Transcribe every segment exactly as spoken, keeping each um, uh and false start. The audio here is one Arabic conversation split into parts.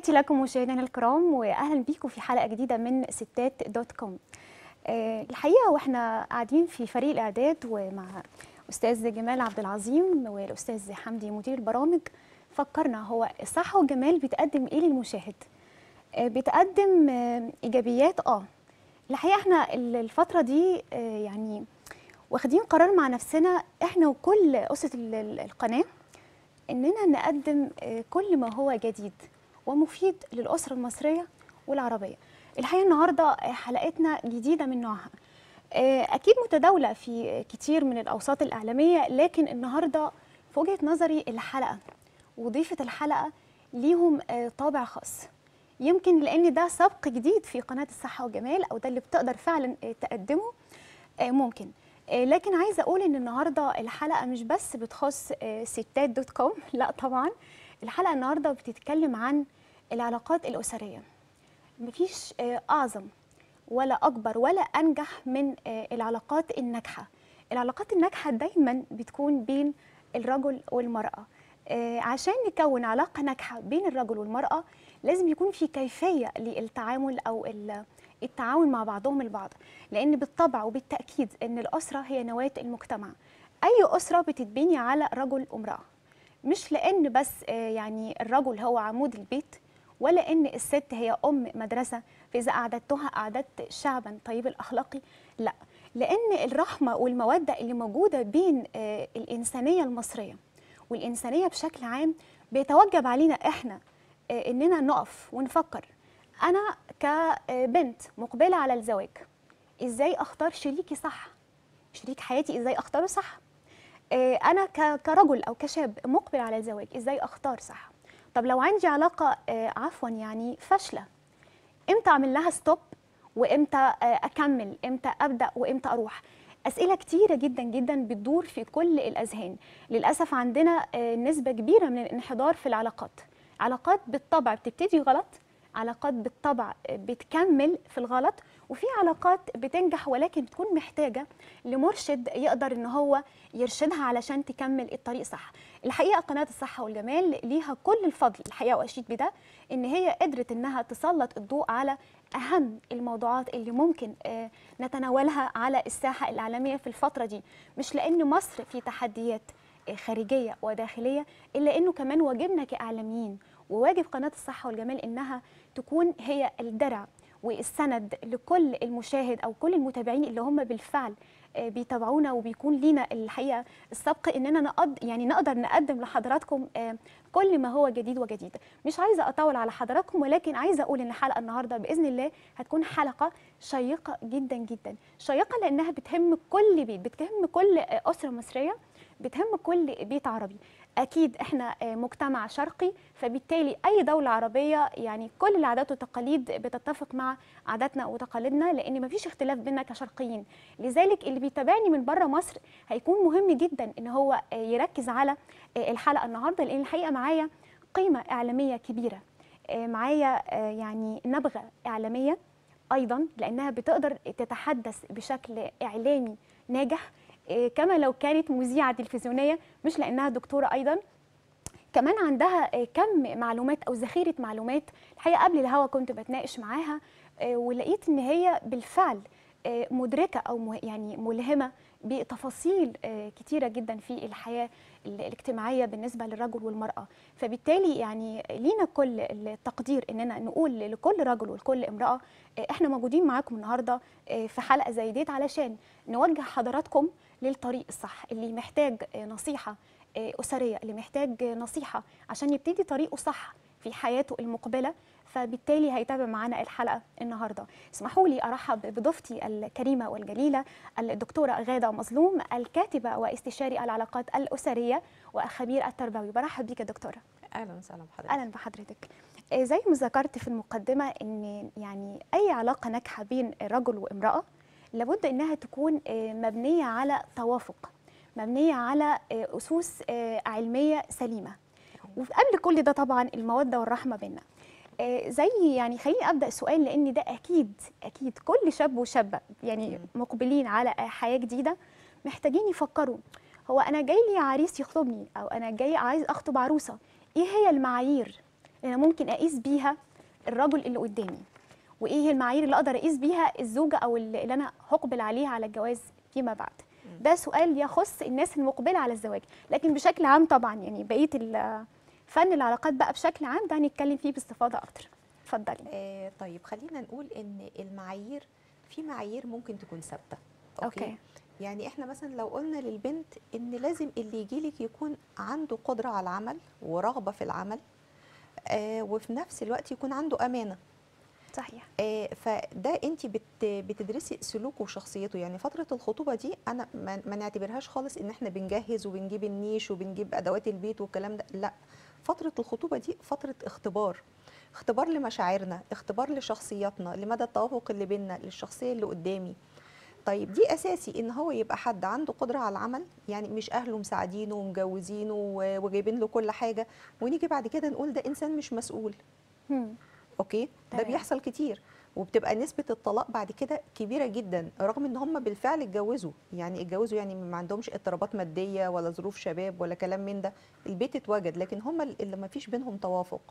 تحياتي لكم مشاهدينا الكرام، واهلا بيكم في حلقه جديده من ستات دوت كوم. أه الحقيقه واحنا قاعدين في فريق الاعداد ومع استاذ جمال عبد العظيم والاستاذ حمدي مدير البرامج، فكرنا هو الصحه والجمال بتقدم ايه للمشاهد؟ أه بتقدم أه ايجابيات. اه الحقيقه احنا الفتره دي أه يعني واخدين قرار مع نفسنا احنا وكل اسره القناه اننا نقدم كل ما هو جديد ومفيد للاسره المصريه والعربيه. الحقيقه النهارده حلقتنا جديده من نوعها، اكيد متداوله في كتير من الاوساط الاعلاميه، لكن النهارده في وجهه نظري الحلقه وضيفه الحلقه ليهم طابع خاص، يمكن لان ده سبق جديد في قناه الصحه والجمال، او ده اللي بتقدر فعلا تقدمه ممكن. لكن عايزه اقول ان النهارده الحلقه مش بس بتخص ستات دوت كوم، لا طبعا الحلقه النهارده بتتكلم عن العلاقات الاسريه. مفيش اعظم ولا اكبر ولا انجح من العلاقات الناجحه. العلاقات الناجحه دايما بتكون بين الرجل والمراه. عشان نكون علاقه ناجحه بين الرجل والمراه لازم يكون في كيفيه للتعامل او التعاون مع بعضهم البعض، لان بالطبع وبالتاكيد ان الاسره هي نواه المجتمع. اي اسره بتتبني على رجل وامراه، مش لان بس يعني الرجل هو عمود البيت، ولا ان الست هي ام مدرسه فاذا اعددتها اعددت شعبا طيب الاخلاق، لا، لان الرحمه والموده اللي موجوده بين الانسانيه المصريه والانسانيه بشكل عام بيتوجب علينا احنا اننا نقف ونفكر. انا كبنت مقبله على الزواج، ازاي اختار شريكي صح؟ شريك حياتي ازاي اختاره صح؟ انا كرجل او كشاب مقبل على الزواج ازاي اختار صح؟ طب لو عندي علاقه عفوا يعني فاشله، امتى اعمل لها ستوب وامتى اكمل؟ امتى ابدا وامتى اروح؟ اسئله كتيره جدا جدا بتدور في كل الاذهان. للاسف عندنا نسبه كبيره من الانحدار في العلاقات. علاقات بالطبع بتبتدي غلط، علاقات بالطبع بتكمل في الغلط، وفي علاقات بتنجح ولكن بتكون محتاجه لمرشد يقدر ان هو يرشدها علشان تكمل الطريق صح. الحقيقه قناه الصحه والجمال ليها كل الفضل الحقيقه، واشيد بده، ان هي قدرت انها تسلط الضوء على اهم الموضوعات اللي ممكن نتناولها على الساحه الاعلاميه في الفتره دي، مش لان مصر في تحديات خارجيه وداخليه، الا انه كمان واجبنا كاعلاميين وواجب قناه الصحه والجمال انها تكون هي الدرع والسند لكل المشاهد او كل المتابعين اللي هم بالفعل بيتابعونا، وبيكون لينا الحقيقه السبق اننا نقد يعني نقدر نقدم لحضراتكم كل ما هو جديد وجديد. مش عايزه اطول على حضراتكم، ولكن عايزه اقول ان الحلقه النهارده باذن الله هتكون حلقه شيقه جدا جدا، شيقه لانها بتهم كل بيت، بتهم كل اسره مصريه، بتهم كل بيت عربي. اكيد احنا مجتمع شرقي، فبالتالي اي دوله عربيه يعني كل العادات والتقاليد بتتفق مع عاداتنا وتقاليدنا، لان مفيش اختلاف بيننا كشرقيين. لذلك اللي بيتابعني من بره مصر هيكون مهم جدا ان هو يركز على الحلقه النهارده، لان الحقيقه معايا قيمه اعلاميه كبيره، معايا يعني نبغه اعلاميه ايضا، لانها بتقدر تتحدث بشكل اعلامي ناجح، كما لو كانت مذيعه تلفزيونيه، مش لانها دكتوره ايضا. كمان عندها كم معلومات او ذخيره معلومات. الحقيقه قبل الهوا كنت بتناقش معاها ولقيت ان هي بالفعل مدركه او يعني ملهمه بتفاصيل كتيره جدا في الحياه الاجتماعيه بالنسبه للرجل والمراه، فبالتالي يعني لينا كل التقدير اننا نقول لكل رجل ولكل امراه احنا موجودين معاكم النهارده في حلقه زي ديت علشان نوجه حضراتكم للطريق الصح، اللي محتاج نصيحه أسرية، اللي محتاج نصيحة عشان يبتدي طريقه صح في حياته المقبلة، فبالتالي هيتابع معنا الحلقة النهاردة. اسمحوا لي أرحب بضيفتي الكريمة والجليلة الدكتورة غادة مظلوم، الكاتبة واستشاري العلاقات الأسرية والخبير التربوي. برحب بيك يا دكتورة. أهلا وسهلا بحضرتك. أهلا بحضرتك. زي ما ذكرت في المقدمة إن يعني أي علاقة ناجحة بين رجل وامرأة لابد إنها تكون مبنية على توافق، مبنية على أسس علمية سليمة، وقبل كل ده طبعا المودة والرحمة بينا. زي يعني خليني أبدأ سؤال، لأن ده أكيد أكيد كل شاب وشابة يعني مقبلين على حياة جديدة محتاجين يفكروا، هو أنا جاي لي عريس يخطبني أو أنا جاي عايز أخطب عروسة، إيه هي المعايير اللي انا ممكن اقيس بيها الرجل اللي قدامي، وايه هي المعايير اللي اقدر اقيس بيها الزوجه او اللي اللي انا هقبل عليها على الجواز فيما بعد. ده سؤال يخص الناس المقبله على الزواج، لكن بشكل عام طبعا يعني بقيه ال- فن العلاقات بقى بشكل عام ده هنتكلم فيه باستفاضه اكتر. اتفضلي. آه طيب خلينا نقول ان المعايير، في معايير ممكن تكون ثابته. اوكي. اوكي. يعني احنا مثلا لو قلنا للبنت ان لازم اللي يجيلك يكون عنده قدره على العمل ورغبه في العمل، آه وفي نفس الوقت يكون عنده امانه. صحيح. آه فده انت بت بتدرسي سلوكه وشخصيته. يعني فتره الخطوبه دي انا ما, ما نعتبرهاش خالص ان احنا بنجهز وبنجيب النيش وبنجيب ادوات البيت والكلام ده، لا. فتره الخطوبه دي فتره اختبار، اختبار لمشاعرنا، اختبار لشخصياتنا، لمدى التوافق اللي بيننا، للشخصيه اللي قدامي. طيب دي اساسي ان هو يبقى حد عنده قدره على العمل، يعني مش اهله مساعدينه ومجوزينه و- وجايبين له كل حاجه، ونيجي بعد كده نقول ده انسان مش مسؤول. هم. اوكي، ده تمام. بيحصل كتير. وبتبقى نسبه الطلاق بعد كده كبيره جدا، رغم ان هم بالفعل اتجوزوا، يعني اتجوزوا يعني ما عندهمش اضطرابات ماديه ولا ظروف شباب ولا كلام من ده، البيت اتوجد، لكن هم اللي ما فيش بينهم توافق.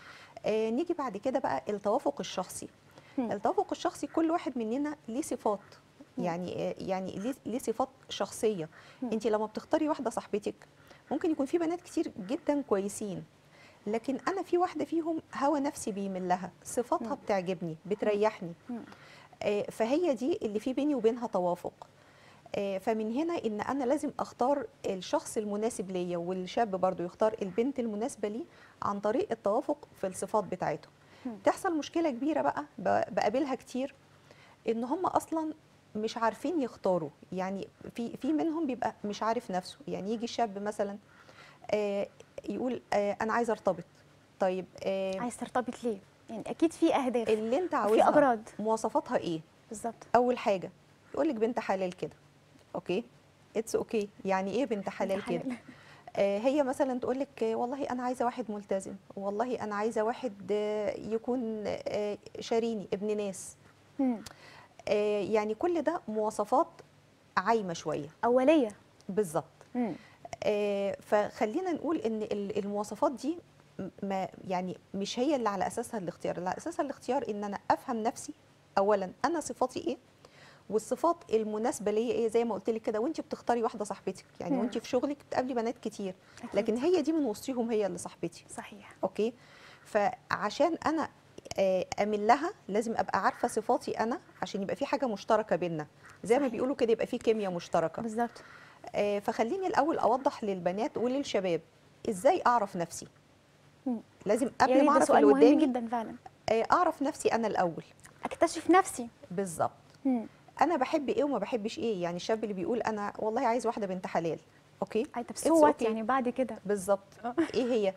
آه نيجي بعد كده بقى التوافق الشخصي. هم. التوافق الشخصي كل واحد مننا ليه صفات، هم. يعني آه، يعني ليه ليه صفات شخصيه. هم. انت لما بتختاري واحده صاحبتك، ممكن يكون في بنات كتير جدا كويسين، لكن انا في واحده فيهم هوى نفسي بيميل لها، صفاتها هم. بتعجبني بتريحني. هم. آه، فهي دي اللي في بيني وبينها توافق. آه، فمن هنا ان انا لازم اختار الشخص المناسب ليا، والشاب برضو يختار البنت المناسبه ليه عن طريق التوافق في الصفات بتاعتهم. هم. تحصل مشكله كبيره بقى ب- بقابلها كتير، ان هم اصلا مش عارفين يختاروا. يعني في في منهم بيبقى مش عارف نفسه، يعني يجي الشاب مثلا آه، يقول آه، انا عايز ارتبط. طيب آه، عايز ترتبط ليه؟ يعني اكيد في اهداف اللي انت وفي عاوزها اغراض. مواصفاتها ايه؟ بالظبط. اول حاجه يقول لك بنت حلال كده. اوكي، اتس اوكي. يعني ايه بنت انت حلال كده؟ حلال. آه، هي مثلا تقول لك آه، والله انا عايزه واحد ملتزم، والله انا عايزه واحد آه، يكون آه، شاريني ابن ناس. هم. آه، يعني كل ده مواصفات عايمه شويه. اوليه. بالظبط. هم. آه، فخلينا نقول ان ال- المواصفات دي م- ما يعني مش هي اللي على اساسها الاختيار. اللي على اساسها الاختيار ان انا افهم نفسي اولا، انا صفاتي ايه، والصفات المناسبه ليا ايه. زي ما قلت لك كده، وانت بتختاري واحده صاحبتك، يعني هم. وانت في شغلك بتقابلي بنات كتير، اكيد. لكن هي دي من وسطهم هي اللي صاحبتي. صحيح. اوكي. فعشان انا آه، اميل لها لازم ابقى عارفه صفاتي انا، عشان يبقى في حاجه مشتركه بينا، زي ما صحيح. بيقولوا كده، يبقى في كيمياء مشتركه. بالظبط. آه، فخليني الاول اوضح للبنات وللشباب ازاي اعرف نفسي. هم. لازم يا قبل ريت، ما ده اعرف اللي سؤال مهم قدامي جدا فعلا. آه، اعرف نفسي انا الاول. اكتشف نفسي. بالظبط. هم. انا بحب ايه وما بحبش ايه. يعني الشاب اللي بيقول انا والله عايز واحده بنت حلال، اوكي، اي طب اتس صوت اوكي. يعني بعد كده. بالظبط. اه. ايه هي؟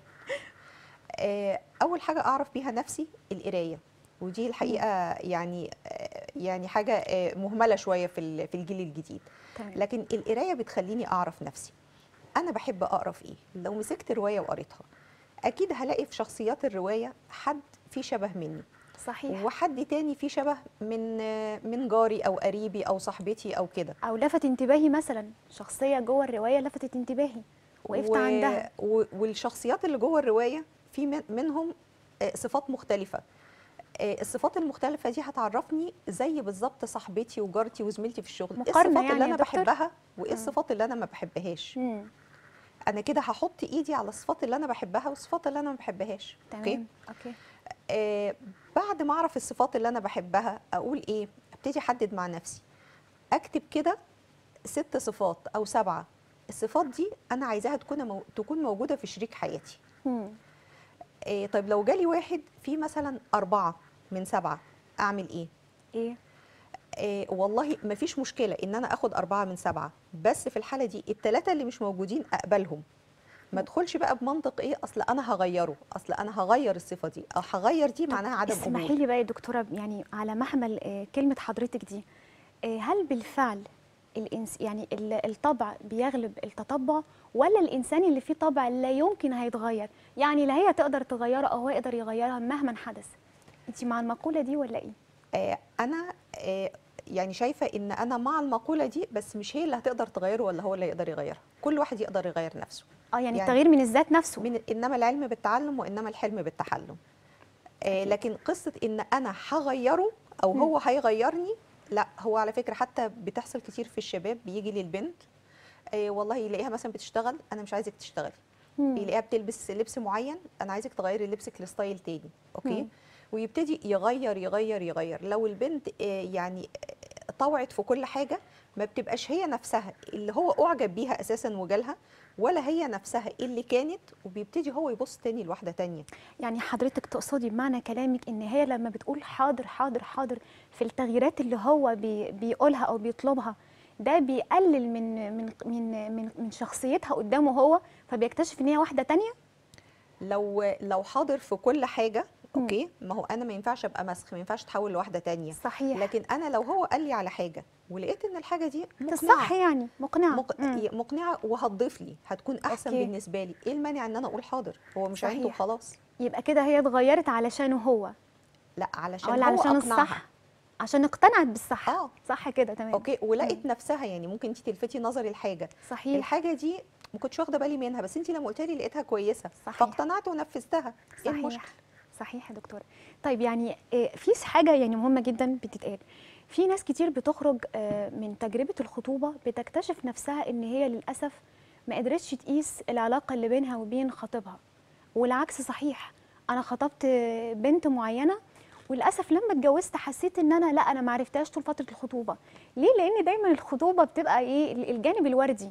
آه، اول حاجه اعرف بيها نفسي القرايه، ودي هم. الحقيقه يعني آه، يعني حاجه آه، مهمله شويه في ال- في الجيل الجديد. تمام. لكن القرايه بتخليني اعرف نفسي. انا بحب اقرا في ايه. لو مسكت روايه وقريتها، اكيد هلاقي في شخصيات الروايه حد فيه شبه مني، صحيح. وحد تاني فيه شبه من آه، من جاري او قريبي او صاحبتي او كده. او لفت انتباهي مثلا شخصيه جوه الروايه لفتت انتباهي وقفت و... عندها. و... والشخصيات اللي جوه الروايه في من... منهم آه، صفات مختلفه. آه، الصفات المختلفه دي هتعرفني زي بالظبط صاحبتي وجارتي وزميلتي في الشغل، ايه مقارنه الصفات اللي يعني يا انا دكتور. بحبها وايه اه. الصفات اللي انا ما بحبهاش. امم. انا كده هحط ايدي على الصفات اللي انا بحبها والصفات اللي انا ما بحبهاش. اوكي. تمام. اوكي. آه بعد ما اعرف الصفات اللي انا بحبها، اقول ايه؟ ابتدي احدد مع نفسي، اكتب كده ست صفات او سبعه. الصفات دي انا عايزاها تكون مو... تكون موجوده في شريك حياتي. امم. إيه طيب لو جالي واحد فيه مثلا أربعة من سبعة، أعمل إيه؟ ايه. إيه والله مفيش مشكلة إن أنا آخد أربعة من سبعة، بس في الحالة دي التلاتة اللي مش موجودين أقبلهم. ما ادخلش بقى بمنطق إيه أصل أنا هغيره، أصل أنا هغير الصفة دي أو هغير دي، طب معناها عدم قبول. اسمحي لي بقى يا دكتوره، يعني على محمل آه، كلمه حضرتك دي، آه، هل بالفعل الإنس يعني ال- الطبع بيغلب التطبع، ولا الانسان اللي فيه طبع لا يمكن هيتغير، يعني لا هي تقدر تغيره او هو يقدر يغيرها مهما حدث؟ انت مع المقوله دي ولا ايه؟ آه أنا آه يعني شايفه ان انا مع المقوله دي، بس مش هي اللي هتقدر تغيره ولا هو اللي يقدر يغيرها، كل واحد يقدر يغير نفسه. اه يعني, يعني التغيير من الذات نفسه. من انما العلم بالتعلم وانما الحلم بالتحلم. آه أكيد. لكن قصه ان انا هغيره او مم. هو هيغيرني، لا. هو على فكره حتى بتحصل كتير في الشباب، بيجي للبنت آه والله يلاقيها مثلا بتشتغل، انا مش عايزك تشتغلي. مم. يلاقيها بتلبس لبس معين، انا عايزك تغيري لبسك لستايل تاني. اوكي. مم. ويبتدي يغير يغير يغير. لو البنت آه، يعني آه، طوعت في كل حاجه، ما بتبقاش هي نفسها اللي هو اعجب بيها اساسا وجالها، ولا هي نفسها اللي كانت، وبيبتدي هو يبص تاني لواحده تانيه. يعني حضرتك تقصدي بمعنى كلامك ان هي لما بتقول حاضر حاضر حاضر في التغييرات اللي هو بي بيقولها او بيطلبها، ده بيقلل من من من من, من شخصيتها قدامه هو، فبيكتشف ان هي واحده تانية. لو لو حاضر في كل حاجه، مم. اوكي، ما هو انا ما ينفعش ابقى مسخ، ما ينفعش تحول لواحده تانيه. صحيح. لكن انا لو هو قال لي على حاجه ولقيت ان الحاجه دي في مقنعه، الصح يعني مقنعه. مق... مم. مقنعه وهتضيف لي، هتكون احسن أوكي. بالنسبه لي، ايه المانع ان انا اقول حاضر؟ هو مش عينته صحيح. وخلاص. يبقى كده هي اتغيرت علشانه هو، لا، علشان ولا هو علشان اقنعها. الصح؟ عشان اقتنعت بالصح. اه. صح كده تمام. اوكي. ولقت مم. نفسها، يعني ممكن انت تلفتي نظري لحاجه، صحيح. الحاجه دي ما كنتش واخده بالي منها، بس انت لما قلت لي لقيتها كويسه، صحيح. فاقتنعت ونفذتها. ايه صحيح. المشكله؟ صحيح يا دكتوره. طيب يعني آه، في حاجه يعني مهمه جدا بتتقال، في ناس كتير بتخرج آه، من تجربه الخطوبه بتكتشف نفسها ان هي للاسف ما قدرتش تقيس العلاقه اللي بينها وبين خطيبها، والعكس صحيح. انا خطبت آه، بنت معينه، وللاسف لما اتجوزت حسيت ان انا لا انا ما عرفتهاش طول فتره الخطوبه. ليه؟ لان دايما الخطوبه بتبقى ايه؟ الجانب الوردي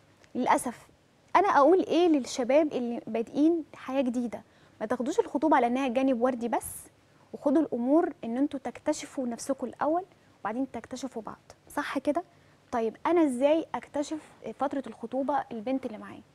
للاسف. انا اقول ايه للشباب اللي بادئين حياه جديده؟ ما تاخدوش الخطوبه على انها جانب وردي بس، وخدوا الامور ان انتوا تكتشفوا نفسكم الاول وبعدين تكتشفوا بعض. صح كده؟ طيب انا ازاي اكتشف فتره الخطوبه البنت اللي معايا؟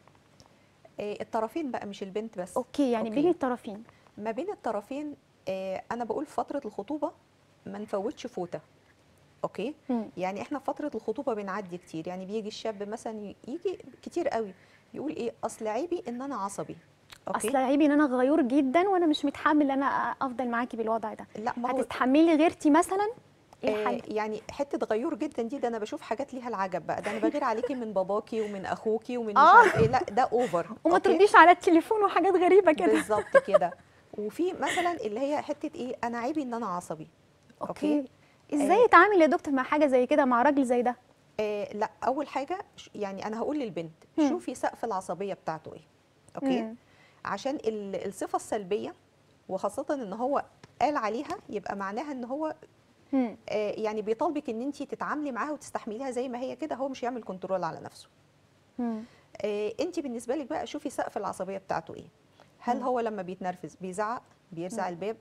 إيه، الطرفين بقى، مش البنت بس. اوكي، يعني أوكي. بين الطرفين. ما بين الطرفين. إيه، انا بقول في فتره الخطوبه ما نفوتش فوته. اوكي. مم. يعني احنا في فتره الخطوبه بنعدي كتير، يعني بيجي الشاب مثلا يجي كتير قوي يقول ايه، اصل عيبي ان انا عصبي. اوكي. اصل عيبي ان انا غيور جدا وانا مش متحمل ان انا افضل معاكي بالوضع ده. لا، ما هو هتتحملي غيرتي مثلا؟ ايه آه الحل؟ يعني حته غيور جدا دي، ده انا بشوف حاجات ليها العجب بقى، ده انا بغير عليكي من باباكي ومن اخوكي ومن مش آه. عارف ايه، لا ده اوفر. وما اوكي. ترديش على التليفون وحاجات غريبه كده. بالظبط كده. وفي مثلا اللي هي حته ايه، انا عيبي ان انا عصبي. اوكي. ازاي اتعامل يا دكتور مع حاجه زي كده، مع راجل زي ده؟ آه لا، اول حاجه ش- يعني انا هقول للبنت مم. شوفي سقف العصبيه بتاعته ايه. اوكي. مم. عشان ال- الصفه السلبيه، وخاصه ان هو قال عليها، يبقى معناها ان هو مم. آه يعني بيطالبك ان انت تتعاملي معاها وتستحمليها زي ما هي كده، هو مش هيعمل كنترول على نفسه. مم. آه انت بالنسبه لك بقى شوفي سقف العصبيه بتاعته ايه. هل مم. هو لما بيتنرفز بيزعق، بيرزع مم. الباب،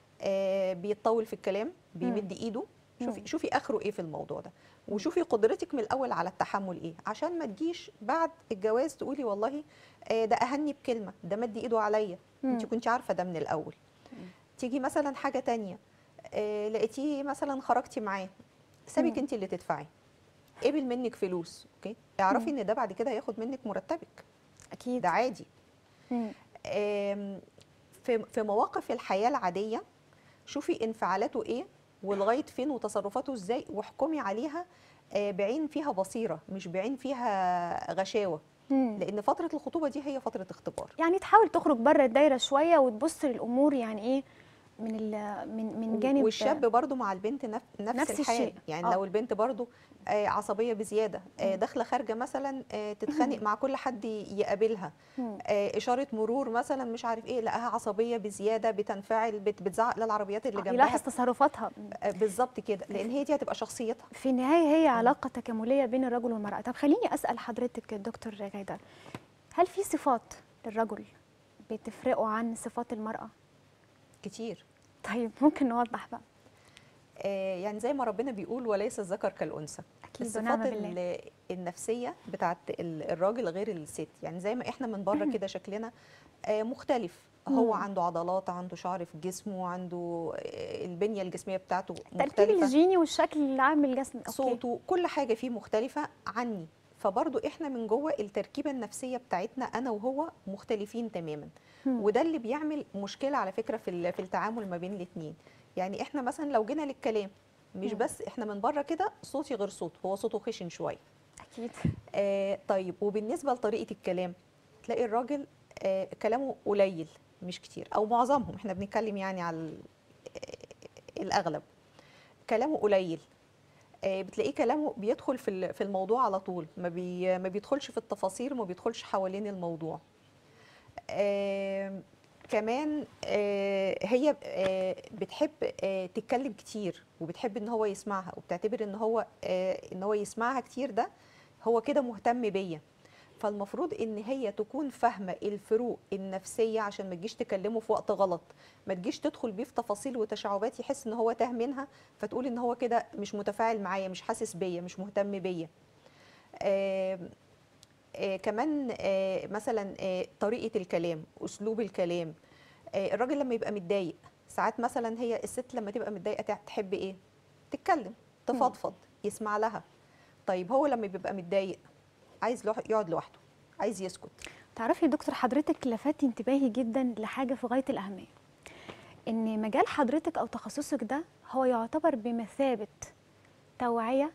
آه بيتطول في الكلام، بيمد ايده؟ شوفي مم. شوفي اخره ايه في الموضوع ده، وشوفي قدرتك من الاول على التحمل ايه، عشان ما تجيش بعد الجواز تقولي والله آه ده اهني بكلمه، ده مد ايده عليا، انت مم. كنت عارفه ده من الاول. تيجي مثلا حاجه تانية، آه لقيتيه مثلا خرجتي معاه، سابك مم. انت اللي تدفعي، قبل منك فلوس، اوكي، اعرفي مم. ان ده بعد كده هياخد منك مرتبك، اكيد. ده عادي. مم. آم، في في مواقف الحياه العاديه شوفي انفعالاته ايه ولغايه فين وتصرفاته ازاي، واحكمي عليها آه، بعين فيها بصيره، مش بعين فيها غشاوه. مم. لان فتره الخطوبه دي هي فتره اختبار. يعني تحاول تخرج بره الدايره شويه وتبص للامور يعني ايه، من ال من من جانب. والشاب برضو مع البنت نف- نفس, نفس الحال. الشيء. يعني آه. لو البنت برضو آه، عصبيه بزياده، آه، مم. داخله خارجه مثلا آه، تتخانق مع كل حد يقابلها، مم. آه، اشاره مرور مثلا مش عارف ايه، لقاها عصبيه بزياده، بتنفعل، بت- بتزعق للعربيات اللي آه، جنبها. يلاحظ تصرفاتها. مم. آه، بالظبط كده، لان هي دي هتبقى شخصيتها. في النهايه هي مم. علاقه تكامليه بين الرجل والمراه. طب خليني اسال حضرتك دكتور غيدر، هل في صفات للرجل بتفرقه عن صفات المراه؟ كتير. طيب ممكن نوضح بقى. آه، يعني زي ما ربنا بيقول وليس الذكر كالانثى. اكيد ونعم الصفات بالله. ال- النفسيه بتاعت ال- الراجل غير الست، يعني زي ما احنا من بره كده شكلنا آه، مختلف، هو مم. عنده عضلات، عنده شعر في جسمه، عنده آه، البنيه الجسميه بتاعته التركيب مختلفه، الجيني والشكل العام للجسم. اوكي. صوته، كل حاجه فيه مختلفه عني. فبرضو احنا من جوه التركيبه النفسيه بتاعتنا انا وهو مختلفين تماما. مم. وده اللي بيعمل مشكله على فكره في ال- في التعامل ما بين الاثنين. يعني احنا مثلا لو جينا للكلام، مش مم. بس احنا من بره كده صوتي غير صوته، هو صوته خشن شويه. اكيد. آه طيب، وبالنسبه لطريقه الكلام، تلاقي الراجل آه كلامه قليل مش كتير، او معظمهم، احنا بنتكلم يعني على ال- آه، الاغلب كلامه قليل. آه بتلاقيه كلامه بيدخل في ال- في الموضوع على طول، ما بي ما بيدخلش في التفاصيل وما بيدخلش حوالين الموضوع. آه كمان آه هي آه بتحب آه تتكلم كتير، وبتحب ان هو يسمعها، وبتعتبر ان هو آه ان هو يسمعها كتير ده هو كده مهتم بيا. فالمفروض ان هي تكون فاهمه الفروق النفسيه، عشان ما تجيش تكلمه في وقت غلط، ما تجيش تدخل بيه في تفاصيل وتشعبات يحس ان هو تاه منها، فتقول ان هو كده مش متفاعل معايا، مش حاسس بيا، مش مهتم بيا. آه آه كمان آه مثلا آه طريقه الكلام، اسلوب الكلام. آه الراجل لما يبقى متضايق، ساعات مثلا هي الست لما تبقى متضايقه تع- تحب ايه؟ تتكلم، مم. تفضفض، يسمع لها. طيب هو لما بيبقى متضايق عايز لوح- يقعد لوحده، عايز يسكت. تعرفي يا دكتور، حضرتك لفتي انتباهي جدا لحاجه في غايه الاهميه، ان مجال حضرتك او تخصصك ده هو يعتبر بمثابه توعيه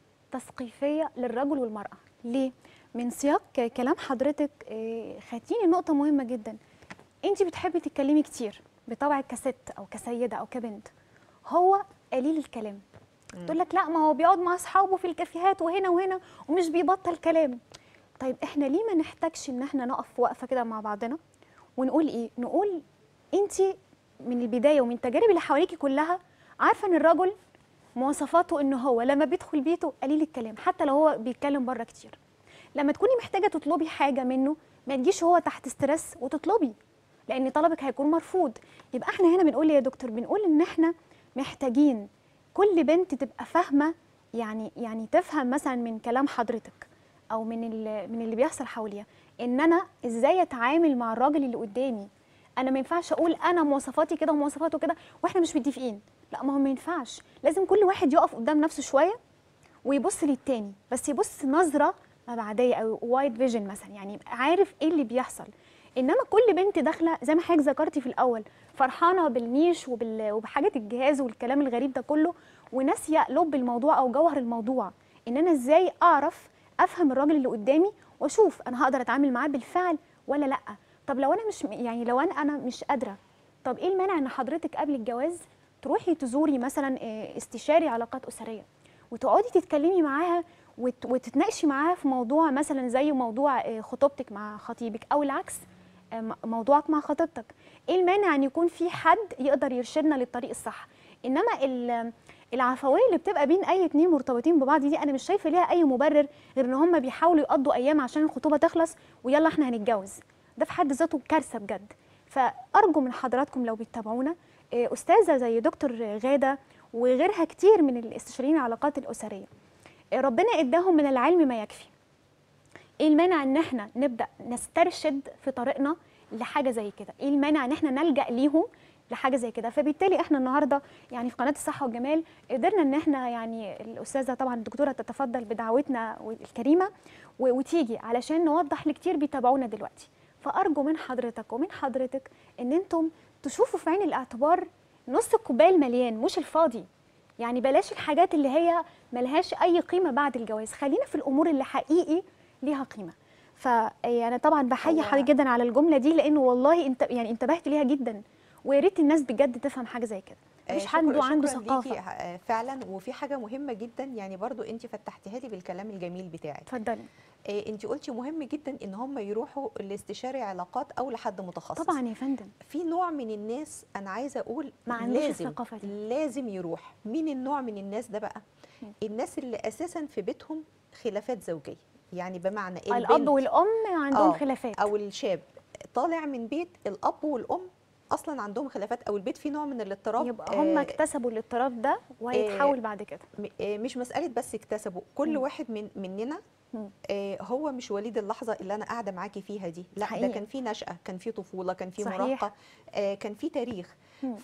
تثقيفيه للرجل والمراه. ليه؟ من سياق كلام حضرتك آه، خدتيني نقطه مهمه جدا. انت بتحبي تتكلمي كتير بطبعك كست او كسيده او كبنت، هو قليل الكلام. مم. تقول لك لا، ما هو بيقعد مع اصحابه في الكافيهات وهنا وهنا ومش بيبطل كلام. طيب احنا ليه ما نحتاجش ان احنا نقف وقفه كده مع بعضنا ونقول ايه؟ نقول انت من البدايه ومن التجارب اللي حواليكي كلها عارفه ان الرجل مواصفاته ان هو لما بيدخل بيته قليل الكلام، حتى لو هو بيتكلم بره كتير. لما تكوني محتاجه تطلبي حاجه منه ما تجيش هو تحت ستريس وتطلبي، لان طلبك هيكون مرفوض. يبقى احنا هنا بنقول إيه يا دكتور؟ بنقول ان احنا محتاجين كل بنت تبقى فاهمه، يعني يعني تفهم مثلا من كلام حضرتك او من ال- من اللي بيحصل حواليها، ان انا ازاي اتعامل مع الراجل اللي قدامي. انا ما ينفعش اقول انا مواصفاتي كده ومواصفاته كده واحنا مش متفقين. لا، ما هو ما ينفعش، لازم كل واحد يقف قدام نفسه شويه ويبص للتاني، بس يبص نظره مبعديه او وايد فيجن مثلا، يعني يبقى عارف ايه اللي بيحصل. انما كل بنت داخله زي ما حضرتك ذكرتي في الاول فرحانه بالنيش وبال... وبحاجه الجهاز والكلام الغريب ده كله، وناسيه لب الموضوع او جوهر الموضوع، ان انا ازاي اعرف افهم الراجل اللي قدامي واشوف انا هقدر اتعامل معاه بالفعل ولا لا. طب لو انا مش يعني لو انا انا مش قادره، طب ايه المانع ان حضرتك قبل الجواز تروحي تزوري مثلا آه، استشاري علاقات اسريه وتقعدي تتكلمي معاها وت- وتتناقشي معاها في موضوع مثلا زي موضوع آه، خطوبتك مع خطيبك، او العكس آه، م- موضوعك مع خطيبتك. ايه المانع ان يكون في حد يقدر يرشدنا للطريق الصح؟ انما ال- العفويه اللي بتبقى بين اي اتنين مرتبطين ببعض دي انا مش شايفه ليها اي مبرر غير ان هم بيحاولوا يقضوا ايام عشان الخطوبه تخلص ويلا احنا هنتجوز. ده في حد ذاته كارثه بجد. فارجو من حضراتكم لو بتتابعونا آه، استاذه زي دكتور غاده وغيرها كتير من الاستشاريين العلاقات الاسريه، ربنا اداهم من العلم ما يكفي. ايه المانع ان احنا نبدا نسترشد في طريقنا لحاجه زي كده؟ ايه المانع ان احنا نلجا ليهم لحاجه زي كده؟ فبالتالي احنا النهارده يعني في قناه الصحه والجمال قدرنا ان احنا يعني الاستاذه طبعا الدكتوره تتفضل بدعوتنا الكريمه و- وتيجي علشان نوضح لكتير بيتابعونا دلوقتي. فارجو من حضرتك ومن حضرتك ان انتم تشوفوا في عين الاعتبار نص الكوبايه المليان مش الفاضي. يعني بلاش الحاجات اللي هي ملهاش اي قيمه بعد الجواز، خلينا في الامور اللي حقيقي ليها قيمه. فانا طبعا بحيي هو حضرتك جدا على الجمله دي، لانه والله انت يعني انتبهت ليها جدا، ويا ريت الناس بجد تفهم حاجه زي كده. مفيش آه، حد شكرا عنده شكرا ثقافه. ليكي آه، فعلا. وفي حاجه مهمه جدا يعني برضو انت فتحتيها لي بالكلام الجميل بتاعك. اتفضلي. انت قلتي مهم جدا ان هم يروحوا لاستشاري علاقات او لحد متخصص. طبعا يا فندم. في نوع من الناس انا عايزه اقول ما عندوش لازم الثقافه دي. لازم يروح. مين النوع من الناس ده بقى؟ مم. الناس اللي اساسا في بيتهم خلافات زوجيه، يعني بمعنى الاب البنت والام عندهم اه خلافات. او الشاب طالع من بيت الاب والام اصلا عندهم خلافات، او البيت فيه نوع من الاضطراب. يبقى هم آه اكتسبوا الاضطراب ده آه وهيتحول بعد كده. م- آه مش مساله بس اكتسبوا، كل مم. واحد من مننا مم. آه هو مش وليد اللحظه اللي انا قاعده معاكي فيها دي، لا، ده حقيقي. كان في نشأة، كان في طفوله، كان في صحيح. مراهقه، آه كان في تاريخ. مم.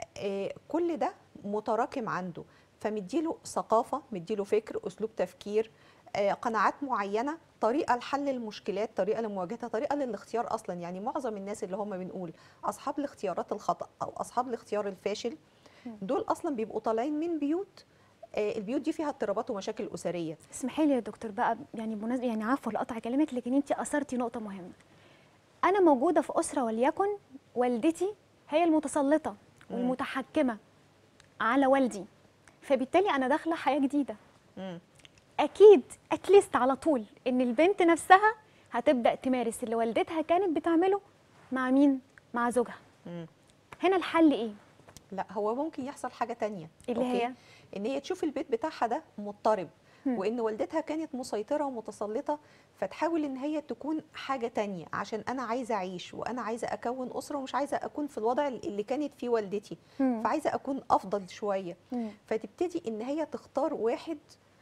فكل ده متراكم عنده، فمديله ثقافه، مديله فكر، اسلوب تفكير، آه قناعات معينه، طريقه لحل المشكلات، طريقه لمواجهتها، طريقه للاختيار اصلا. يعني معظم الناس اللي هم بنقول اصحاب الاختيارات الخطأ او اصحاب الاختيار الفاشل، مم. دول اصلا بيبقوا طالعين من بيوت آه، البيوت دي فيها اضطرابات ومشاكل اسريه. اسمحي لي يا دكتور بقى، يعني بمناسبه، يعني عفوا لقطع كلامك، لكن انت اثرتي نقطه مهمه. انا موجوده في اسره وليكن والدتي هي المتسلطه والمتحكمه على والدي، فبالتالي انا داخله حياه جديده. مم. اكيد اتليست على طول ان البنت نفسها هتبدا تمارس اللي والدتها كانت بتعمله مع مين؟ مع زوجها. مم. هنا الحل ايه؟ لا، هو ممكن يحصل حاجه تانية. اللي أوكي؟ هي ان هي تشوف البيت بتاعها ده مضطرب، هم. وان والدتها كانت مسيطره ومتسلطه، فتحاول ان هي تكون حاجه تانية عشان انا عايزه اعيش وانا عايزه اكون اسره ومش عايزه اكون في الوضع اللي كانت فيه والدتي، هم. فعايزه اكون افضل شويه. هم. فتبتدي ان هي تختار واحد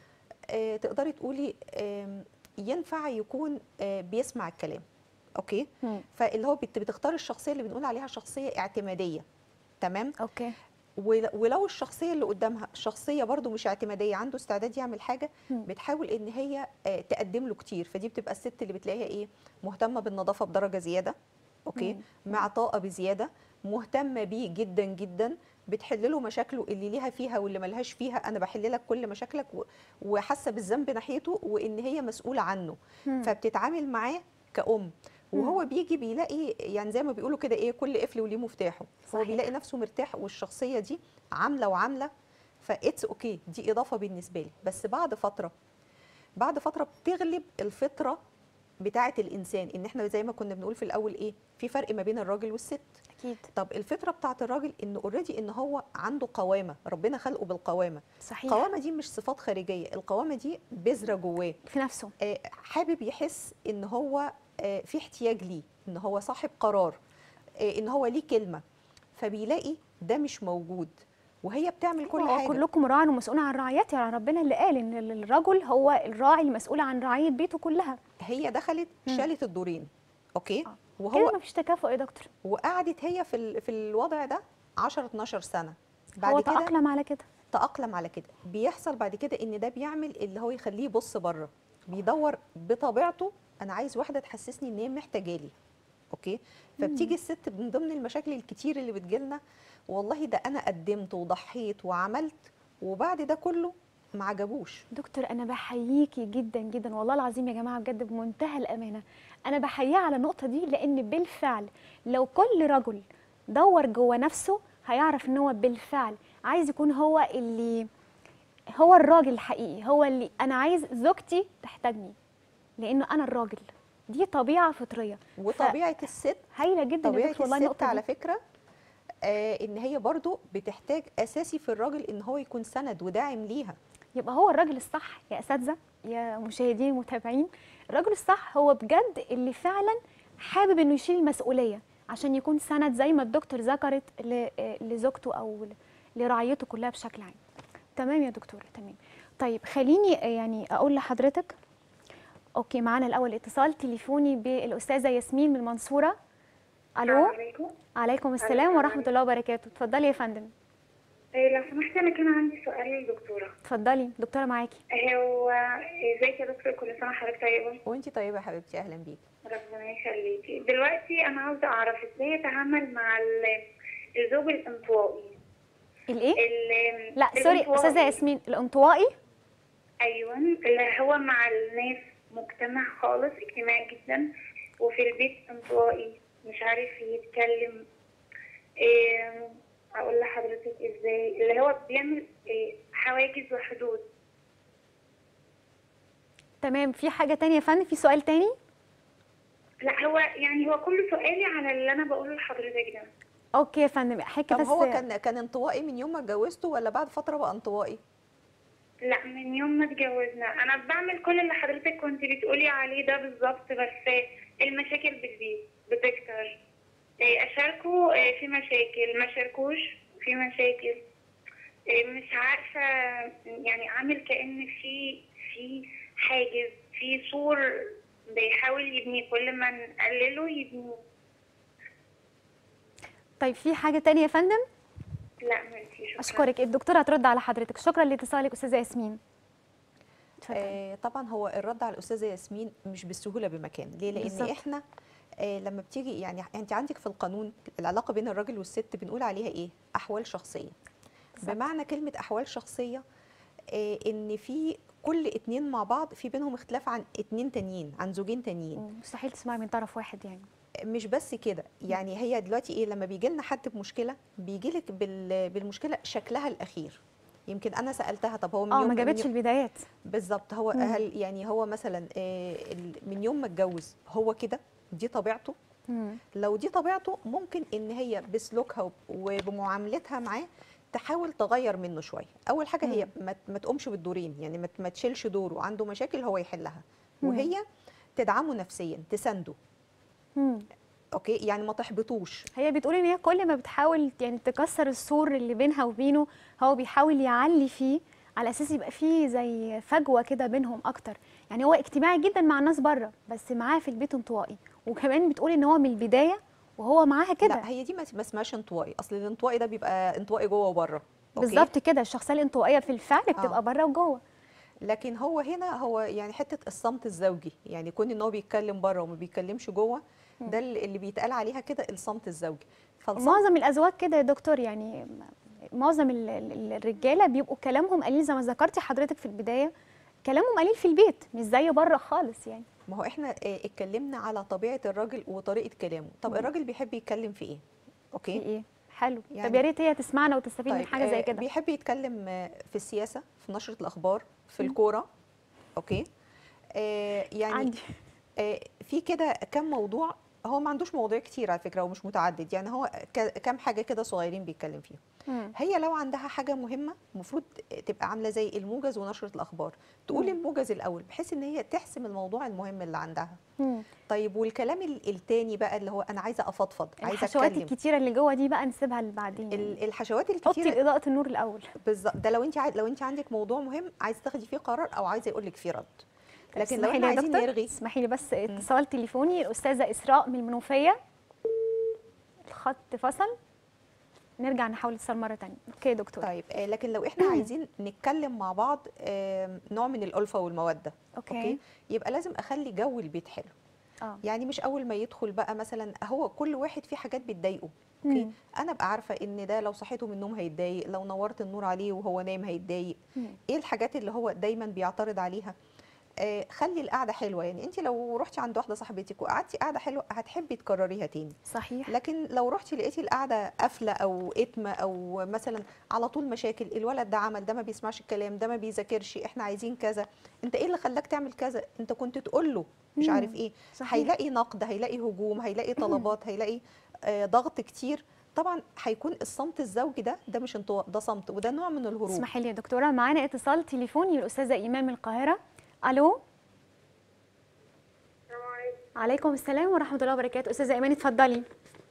آه، تقدري تقولي آم، ينفع يكون آه، بيسمع الكلام. اوكي؟ هم. فاللي هو بت- بتختار الشخصيه اللي بنقول عليها شخصيه اعتماديه. تمام؟ اوكي. ول- ولو الشخصيه اللي قدامها شخصيه برضو مش اعتماديه، عنده استعداد يعمل حاجه، هم. بتحاول ان هي آه، تقدم له كتير. فدي بتبقى الست اللي بتلاقيها ايه، مهتمه بالنظافه بدرجه زياده. اوكي؟ هم. معطاءه بزياده، مهتمه بيه جدا جدا، بتحل له مشاكله اللي ليها فيها واللي ملهاش فيها. انا بحل لك كل مشاكلك، و- وحاسه بالذنب ناحيته وان هي مسؤوله عنه. هم. فبتتعامل معاه كأم. وهو مم. بيجي بيلاقي يعني زي ما بيقولوا كده ايه، كل قفل وليه مفتاحه. هو صحيح. بيلاقي نفسه مرتاح، والشخصيه دي عامله وعامله، فاتس اوكي، دي اضافه بالنسبه لي. بس بعد فتره، بعد فتره بتغلب الفطره بتاعه الانسان. ان احنا زي ما كنا بنقول في الاول ايه، في فرق ما بين الراجل والست. اكيد. طب الفطره بتاعه الراجل انه اوريدي ان هو عنده قوامه، ربنا خلقه بالقوامه. صحيح. القوامه دي مش صفات خارجيه، القوامه دي بذره جواه. في نفسه. آه، حابب يحس ان هو آه، في احتياج ليه، ان هو صاحب قرار، آه، ان هو ليه كلمه. فبيلاقي ده مش موجود، وهي بتعمل كل هو حاجه. كلكم راع ومسؤول عن رعيته، يعني ربنا اللي قال ان الرجل هو الراعي المسؤول عن رعيه بيته كلها. هي دخلت مم. شالت الدورين. اوكي؟ آه. وهو كده مفيش تكافؤ يا دكتور. وقعدت هي في ال- في الوضع ده عشرة اتناشر سنه. هو بعد كده تأقلم على كده. تأقلم على كده. بيحصل بعد كده ان ده بيعمل اللي هو يخليه يبص بره، بيدور بطبيعته انا عايز واحده تحسسني ان هي محتاجالي. اوكي؟ فبتيجي الست من ضمن المشاكل الكتير اللي بتجيلنا، والله ده انا قدمت وضحيت وعملت، وبعد ده كله ما عجبوش. دكتور انا بحييكي جدا جدا والله العظيم يا جماعه، بجد بمنتهى الامانه انا بحييه على النقطه دي، لان بالفعل لو كل رجل دور جوه نفسه هيعرف ان هو بالفعل عايز يكون هو اللي هو الراجل الحقيقي، هو اللي انا عايز زوجتي تحتاجني لانه انا الراجل. دي طبيعه فطريه. وطبيعه الست، هايله جدا يا طبيعه دكتور والله الست النقطه على دي. فكره آه ان هي برضو بتحتاج اساسي في الراجل ان هو يكون سند وداعم ليها. يبقى هو الراجل الصح يا اساتذه يا مشاهدين ومتابعين، الراجل الصح هو بجد اللي فعلا حابب انه يشيل المسؤوليه عشان يكون سند زي ما الدكتور ذكرت ل- لزوجته او لرعيته كلها بشكل عام. تمام يا دكتوره، تمام. طيب خليني يعني اقول لحضرتك، اوكي معانا الاول اتصال تليفوني بالاستاذه ياسمين من المنصوره. الو. عليكم. عليكم السلام ورحمه الله وبركاته، اتفضلي يا فندم. إيه لو سمحت انا كان عندي سؤال للدكتوره. اتفضلي دكتوره معاكي. هو ازيك يا دكتور، كل سنه وحضرتك طيبه. وانتي طيبه يا حبيبتي، اهلا بيكي. ربنا يخليكي. دلوقتي انا عاوزه اعرف ازاي اتعامل مع ال- الزوج الانطوائي. الايه؟ ال- لا سوري الانطوائي. استاذه ياسمين، الانطوائي. ايوه، اللي هو مع الناس مجتمع خالص، اجتماعي جدا، وفي البيت انطوائي مش عارف يتكلم. إيه اقول لحضرتك ازاي، اللي هو بيعمل إيه حواجز وحدود. تمام، في حاجة تانية يا فندم؟ في سؤال تاني؟ لا هو يعني هو كل سؤالي على اللي انا بقوله لحضرتك ده. اوكي يا فندم، حكي طب بس. هو كان كان انطوائي من يوم ما اتجوزته ولا بعد فتره بقى انطوائي؟ لا من يوم ما اتجوزنا انا بعمل كل اللي حضرتك كنت بتقولي عليه ده بالظبط، بس المشاكل بتزيد بتكتر. إيه، اشاركه إيه، في مشاكل، ما شاركوش في مشاكل. إيه، مش عارفه يعني عامل كأن في في حاجز، في سور بيحاول يبنيه، كل ما نقلله يبنيه. طيب في حاجة تانية يا فندم؟ لا ميرسي، شكرا. اشكرك، الدكتورة هترد على حضرتك. شكرا لاتصالك استاذة ياسمين. اتفضلي. آه طبعا هو الرد على الاستاذه ياسمين مش بالسهوله بمكان. ليه؟ لان بالظبط. احنا آه لما بتيجي يعني انت عندك في القانون العلاقه بين الراجل والست بنقول عليها ايه؟ احوال شخصيه. بالظبط. بمعنى كلمه احوال شخصيه آه، ان في كل اتنين مع بعض في بينهم اختلاف عن اتنين تانيين، عن زوجين تانيين. مستحيل تسمعي من طرف واحد يعني. مش بس كده، يعني هي دلوقتي ايه، لما بيجي لنا حد بمشكله بيجي لك بالمشكله شكلها الاخير. يمكن انا سالتها طب هو من اه يوم ما من جابتش يوم- البدايات. بالظبط، هو مم. هل يعني هو مثلا آه، ال- من يوم ما اتجوز هو كده، دي طبيعته؟ مم. لو دي طبيعته ممكن ان هي بسلوكها وب- وبمعاملتها معاه تحاول تغير منه شويه. اول حاجه هي ما ما تقومش بالدورين، يعني ما ما تشيلش دوره، عنده مشاكل هو يحلها، مم. وهي تدعمه نفسيا، تسنده. مم. اوكي، يعني ما تحبطوش. هي بتقول ان هي كل ما بتحاول يعني تكسر السور اللي بينها وبينه، هو بيحاول يعلي فيه على اساس يبقى فيه زي فجوه كده بينهم اكتر. يعني هو اجتماعي جدا مع الناس بره، بس معاه في البيت انطوائي. وكمان بتقول ان هو من البدايه وهو معاها كده. لا، هي دي ما ما اسمهاش انطوائي، اصل الانطوائي ده بيبقى انطوائي جوه وبره. بالظبط كده، الشخصيه الانطوائيه في الفعل بتبقى اه، بره وجوه. لكن هو هنا هو يعني حته الصمت الزوجي، يعني كون ان هو بيتكلم بره وما بيتكلمش جوه، ده اللي بيتقال عليها كده الصمت الزوجي. فالصمت معظم الازواج كده يا دكتور، يعني معظم ال- ال- الرجاله بيبقوا كلامهم قليل زي ما ذكرتي حضرتك في البدايه، كلامهم قليل في البيت مش زي بره خالص يعني. ما هو احنا آه، اتكلمنا على طبيعه الراجل وطريقه كلامه. طب مم. الراجل بيحب يتكلم في ايه؟ في اوكي، ايه؟ حلو. طب يعني يا ريت هي تسمعنا وتستفيد من طيب حاجه زي آه، كده. بيحب يتكلم آه، في السياسه، في نشره الاخبار، في مم. الكوره. اوكي، آه، يعني عندي. آه، في كده كم موضوع. هو ما عندوش مواضيع كتير على فكره، ومش متعدد، يعني هو ك- كم حاجه كده صغيرين بيتكلم فيهم. مم. هي لو عندها حاجه مهمه المفروض تبقى عامله زي الموجز ونشره الاخبار، تقول مم. الموجز الاول بحيث ان هي تحسم الموضوع المهم اللي عندها. مم. طيب والكلام ال- التاني بقى اللي هو انا عايزه افضفض، عايزه الحشوات اتكلم. الكتيره اللي جوه دي بقى نسيبها لبعدين يعني. ال- الحشوات حطي الكتيره الاضاءه النور الاول. بالظبط، ده لو انت عاي... لو انت عندك موضوع مهم عايزه تاخدي فيه قرار او عايزه يقول لك فيه رد. طب لكن لو اسمحي احنا لي يا عايزين دكتور، نرغي. اسمحي لي بس اتصال تليفوني، الاستاذه اسراء من المنوفيه. الخط فصل، نرجع نحاول اتصال مره ثانيه. اوكي يا دكتور. طيب آه، لكن لو احنا عايزين نتكلم مع بعض آم، نوع من الألفة والمودة، اوكي. اوكي، يبقى لازم اخلي جو البيت حلو. اه. يعني مش اول ما يدخل بقى مثلا، هو كل واحد فيه حاجات بتضايقه. اوكي، مم. انا ابقى عارفه ان ده لو صحيته من النوم هيتضايق، لو نورت النور عليه وهو نايم هيتضايق. مم. ايه الحاجات اللي هو دايما بيعترض عليها؟ آه، خلي القعده حلوه. يعني انت لو رحتي عند واحده صاحبتك وقعدتي قعده حلوه هتحبي تكرريها تاني. صحيح. لكن لو رحتي لقيتي القعده قافله او اتمه، او مثلا على طول مشاكل، الولد ده عمل، ده ما بيسمعش الكلام، ده ما بيذاكرش، احنا عايزين كذا، انت ايه اللي خلاك تعمل كذا، انت كنت تقول له مش مم. عارف ايه، صحيح. هيلاقي نقد، هيلاقي هجوم، هيلاقي طلبات، هيلاقي آه، ضغط كتير. طبعا هيكون الصمت الزوجي ده ده مش انطواء، ده صمت، وده نوع من الهروب. اسمحي لي يا دكتوره، معانا اتصال تليفوني الاستاذه ايمان من القاهره. الو. السلام عليكم. عليكم السلام ورحمه الله وبركاته. استاذه ايمان اتفضلي.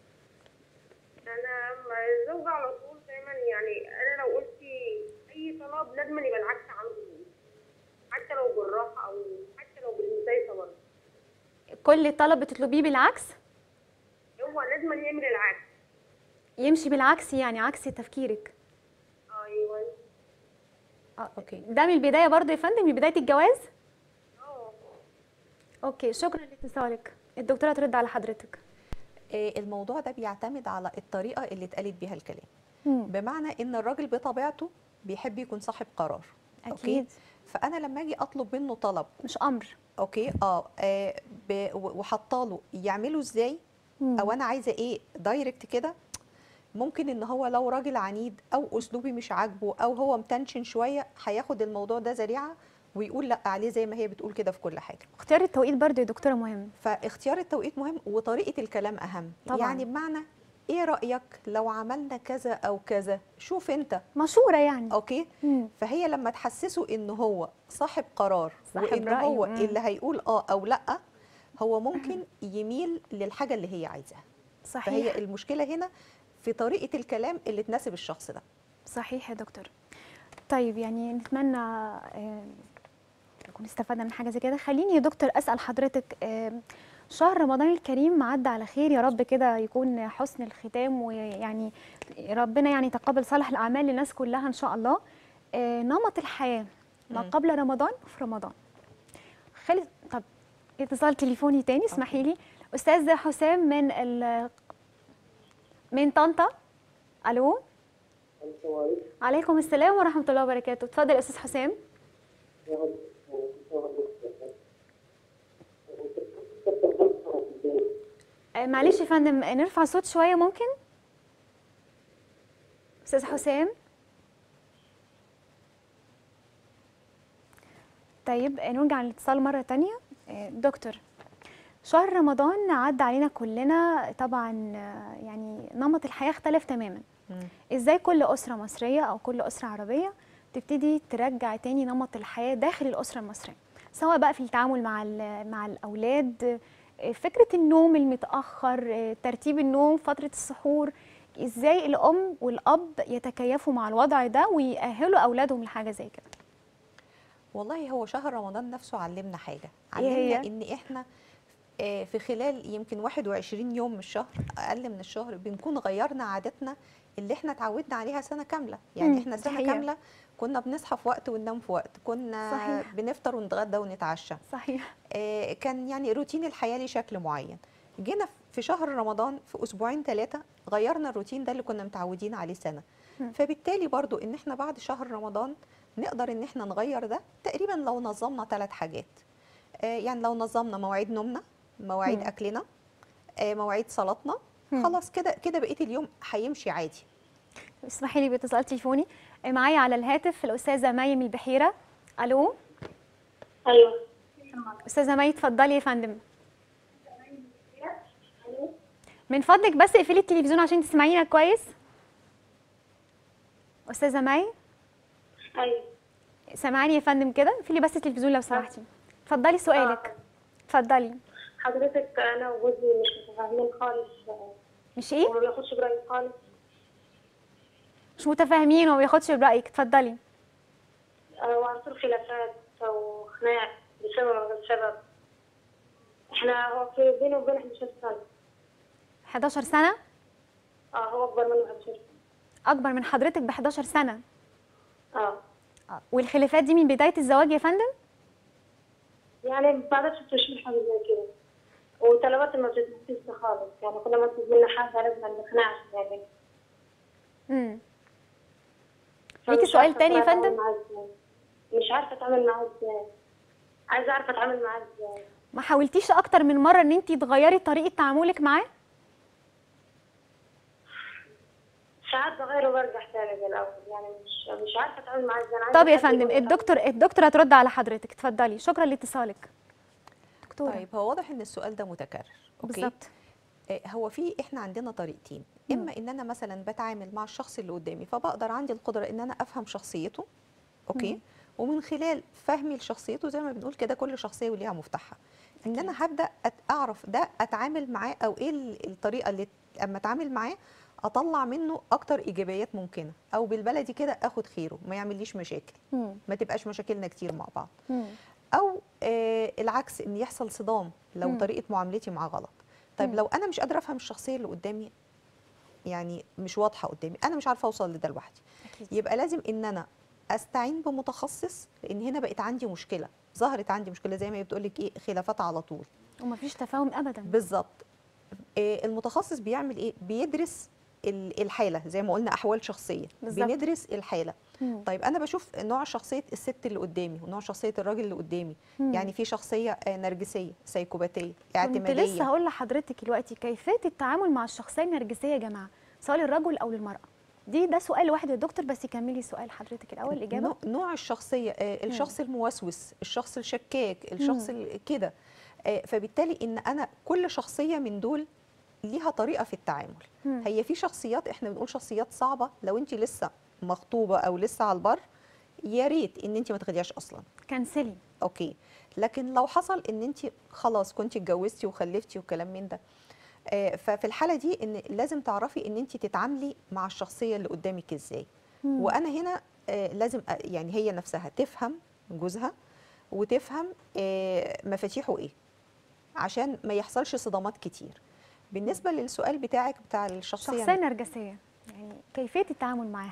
انا الزوجة على طول دايما، يعني انا لو قلت اي طلب لازم يبقى العكس عنده، حتى لو بالراحه او حتى لو بالمسايسه برضه كل طلب بتطلبيه بالعكس؟ هو لازم يعمل العكس. يمشي بالعكس يعني عكس تفكيرك. ايوه. آه، اوكي. ده من البدايه برضه يا فندم، من بدايه الجواز؟ اه. اوكي، شكرا لاتصالك. الدكتوره ترد على حضرتك. آه، الموضوع ده بيعتمد على الطريقه اللي اتقالت بيها الكلام. مم. بمعنى ان الراجل بطبيعته بيحب يكون صاحب قرار. اكيد. فانا لما اجي اطلب منه طلب، مش امر. اوكي، اه, آه ب- وحطاله يعمله ازاي، مم. او انا عايزه ايه دايركت كده، ممكن ان هو لو راجل عنيد او اسلوبي مش عاجبه او هو متنشن شويه هياخد الموضوع ده ذريعه ويقول لا عليه زي ما هي بتقول كده في كل حاجه. اختيار التوقيت برضه يا دكتوره مهم. فاختيار التوقيت مهم، وطريقه الكلام اهم. طبعاً. يعني بمعنى ايه رايك لو عملنا كذا او كذا، شوف انت. مشوره يعني. اوكي. مم. فهي لما تحسسه ان هو صاحب قرار، صاحب وان رأي. هو مم. اللي هيقول اه او لا، هو ممكن يميل للحاجه اللي هي عايزاها. صحيح. فهي المشكله هنا في طريقه الكلام اللي تناسب الشخص ده. صحيح يا دكتور. طيب يعني نتمنى آه، نكون استفدنا من حاجه زي كده. خليني يا دكتور اسال حضرتك، آه، شهر رمضان الكريم عدى على خير يا رب، كده يكون حسن الختام، ويعني ربنا يعني يتقبل صالح الاعمال للناس كلها ان شاء الله. آه، نمط الحياه ما مم. قبل رمضان وفي رمضان خلص. طب اتصال تليفوني تاني، اسمحي لي. استاذ حسام من ال... من طنطا. الو. عليكم السلام ورحمه الله وبركاته. اتفضل يا استاذ حسام. آه، معلش يا فندم، آه، نرفع صوت شويه ممكن؟ استاذ حسام. طيب آه، نرجع للاتصال مره تانية. آه، دكتور، شهر رمضان عدى علينا كلنا طبعا، آه، يعني نمط الحياه اختلف تماما. مم. ازاي كل اسره مصريه او كل اسره عربيه تبتدي ترجع تاني نمط الحياه داخل الاسره المصريه، سواء بقى في التعامل مع ال- مع الاولاد، آه، فكره النوم المتاخر، آه، ترتيب النوم، فتره السحور. ازاي الام والاب يتكيفوا مع الوضع ده ويأهلوا اولادهم لحاجه زي كده؟ والله هو شهر رمضان نفسه علمنا حاجة، إيه هي؟ علمنا ان احنا آه، في خلال يمكن واحد وعشرين يوم من الشهر، اقل من الشهر، بنكون غيرنا عاداتنا اللي احنا اتعودنا عليها سنة كاملة. يعني مم، احنا دي سنة حقيقة. كاملة كنا بنصحى في وقت وننام في وقت، كنا صحيح. بنفطر ونتغدى ونتعشى، صحيح. آه، كان يعني روتين الحياة ليه شكل معين. جينا في شهر رمضان في اسبوعين ثلاثة غيرنا الروتين ده اللي كنا متعودين عليه سنة. مم. فبالتالي برضو ان احنا بعد شهر رمضان نقدر ان احنا نغير ده تقريبا لو نظمنا ثلاث حاجات. آه، يعني لو نظمنا مواعيد نومنا، مواعيد مم. اكلنا، آه، مواعيد صلاتنا، مم. خلاص كده كده بقيه اليوم هيمشي عادي. اسمحي لي باتصال تليفوني. آه، معايا على الهاتف الاستاذه مي من البحيره. الو. ايوه. استاذه مي اتفضلي يا فندم. من فضلك بس اقفلي التلفزيون عشان تسمعينا كويس. استاذه مي، ايوه. سامعاني يا فندم كده؟ اقفلي بس التلفزيون لو سمحتي. اتفضلي سؤالك. اتفضلي. حضرتك انا وجوزي مش متفاهمين خالص، مش ايه؟ وما بياخدش برايي خالص. مش متفاهمين وما بياخدش برايك. اتفضلي. آه، وعلى طول خلافات وخناق بسبب غير سبب. احنا هو في بيني وبين احنا عشرين سنة. حداشر سنه؟ اه هو اكبر مني عشرين سنة. اكبر من حضرتك ب حداشر سنه. اه آه. والخلافات دي من بدايه الزواج يا فندم؟ يعني ما بعرفش تشيل حاجة زي كده، وطلبات ما بتتنفذش خالص. يعني كل ما تطلب منا حاجة لازم نقنعش يعني. امم ليكي فمش سؤال عارفة تاني يا أتعامل فندم؟ معاه إزاي. مش عارفة اتعامل معاه ازاي. عايزة اعرف اتعامل معاه ازاي. ما حاولتيش اكتر من مره ان انت تغيري طريقه تعاملك معاه؟ ساعات بغير وبرجع تاني زي الاول. يعني مش مش عارفة اتعامل معاه ازاي. أنا عايزة طب يا حد فندم، يقول لي الدكتور الدكتور هترد على حضرتك. اتفضلي. شكرا لاتصالك دكتوره. طيب هو واضح ان السؤال ده متكرر. اوكي، بالظبط. آه، هو في احنا عندنا طريقتين. مم. اما ان انا مثلا بتعامل مع الشخص اللي قدامي فبقدر عندي القدره ان انا افهم شخصيته، اوكي، مم. ومن خلال فهمي لشخصيته زي ما بنقول كده كل شخصيه وليها مفتاحها، ان أكيد. انا هبدا أت- اعرف ده اتعامل معاه او ايه ال- الطريقه اللي اما اتعامل معاه اطلع منه اكتر ايجابيات ممكنه، او بالبلدي كده اخد خيره ما يعمليش مشاكل، مم. ما تبقاش مشاكلنا كتير مع بعض. مم. او آه العكس، ان يحصل صدام لو مم. طريقه معاملتي معاه غلط. طيب مم. لو انا مش قادره افهم الشخصيه اللي قدامي، يعني مش واضحه قدامي، انا مش عارفه اوصل لده لوحدي، اكيد. يبقى لازم ان انا استعين بمتخصص، لان هنا بقت عندي مشكله، ظهرت عندي مشكله زي ما هي بتقول لك ايه، خلافات على طول. ومفيش تفاهم ابدا. بالظبط. آه المتخصص بيعمل ايه؟ بيدرس ال- الحاله، زي ما قلنا احوال شخصيه، بالظبط. بندرس الحاله. مم. طيب انا بشوف نوع شخصيه الست اللي قدامي ونوع شخصيه الراجل اللي قدامي. مم. يعني في شخصيه آه، نرجسيه، سيكوباتيه، كنت اعتماديه. لسه هقول لحضرتك دلوقتي كيفيه التعامل مع الشخصيه النرجسيه يا جماعه، سواء للرجل او للمراه. دي ده سؤال لوحده يا دكتور، بس كملي سؤال حضرتك الاول الاجابه. نوع- نوع الشخصيه، آه، الشخص الموسوس، الشخص الشكاك، الشخص ال- كده. آه، فبالتالي ان انا كل شخصيه من دول ليها طريقه في التعامل. مم. هي في شخصيات احنا بنقول شخصيات صعبه، لو انت لسه مخطوبه او لسه على البر يا ريت ان انت ما تاخديهاش اصلا. كنسلي. اوكي، لكن لو حصل ان انت خلاص كنت اتجوزتي وخلفتي وكلام من ده، آه، ففي الحاله دي ان لازم تعرفي ان انت تتعاملي مع الشخصيه اللي قدامك ازاي. مم. وانا هنا آه، لازم أ- يعني هي نفسها تفهم جوزها وتفهم آه، مفاتيحه ايه، عشان ما يحصلش صدامات كتير. بالنسبه للسؤال بتاعك بتاع الشخصيه، شخصيه نرجسيه يعني كيفيه التعامل معاها.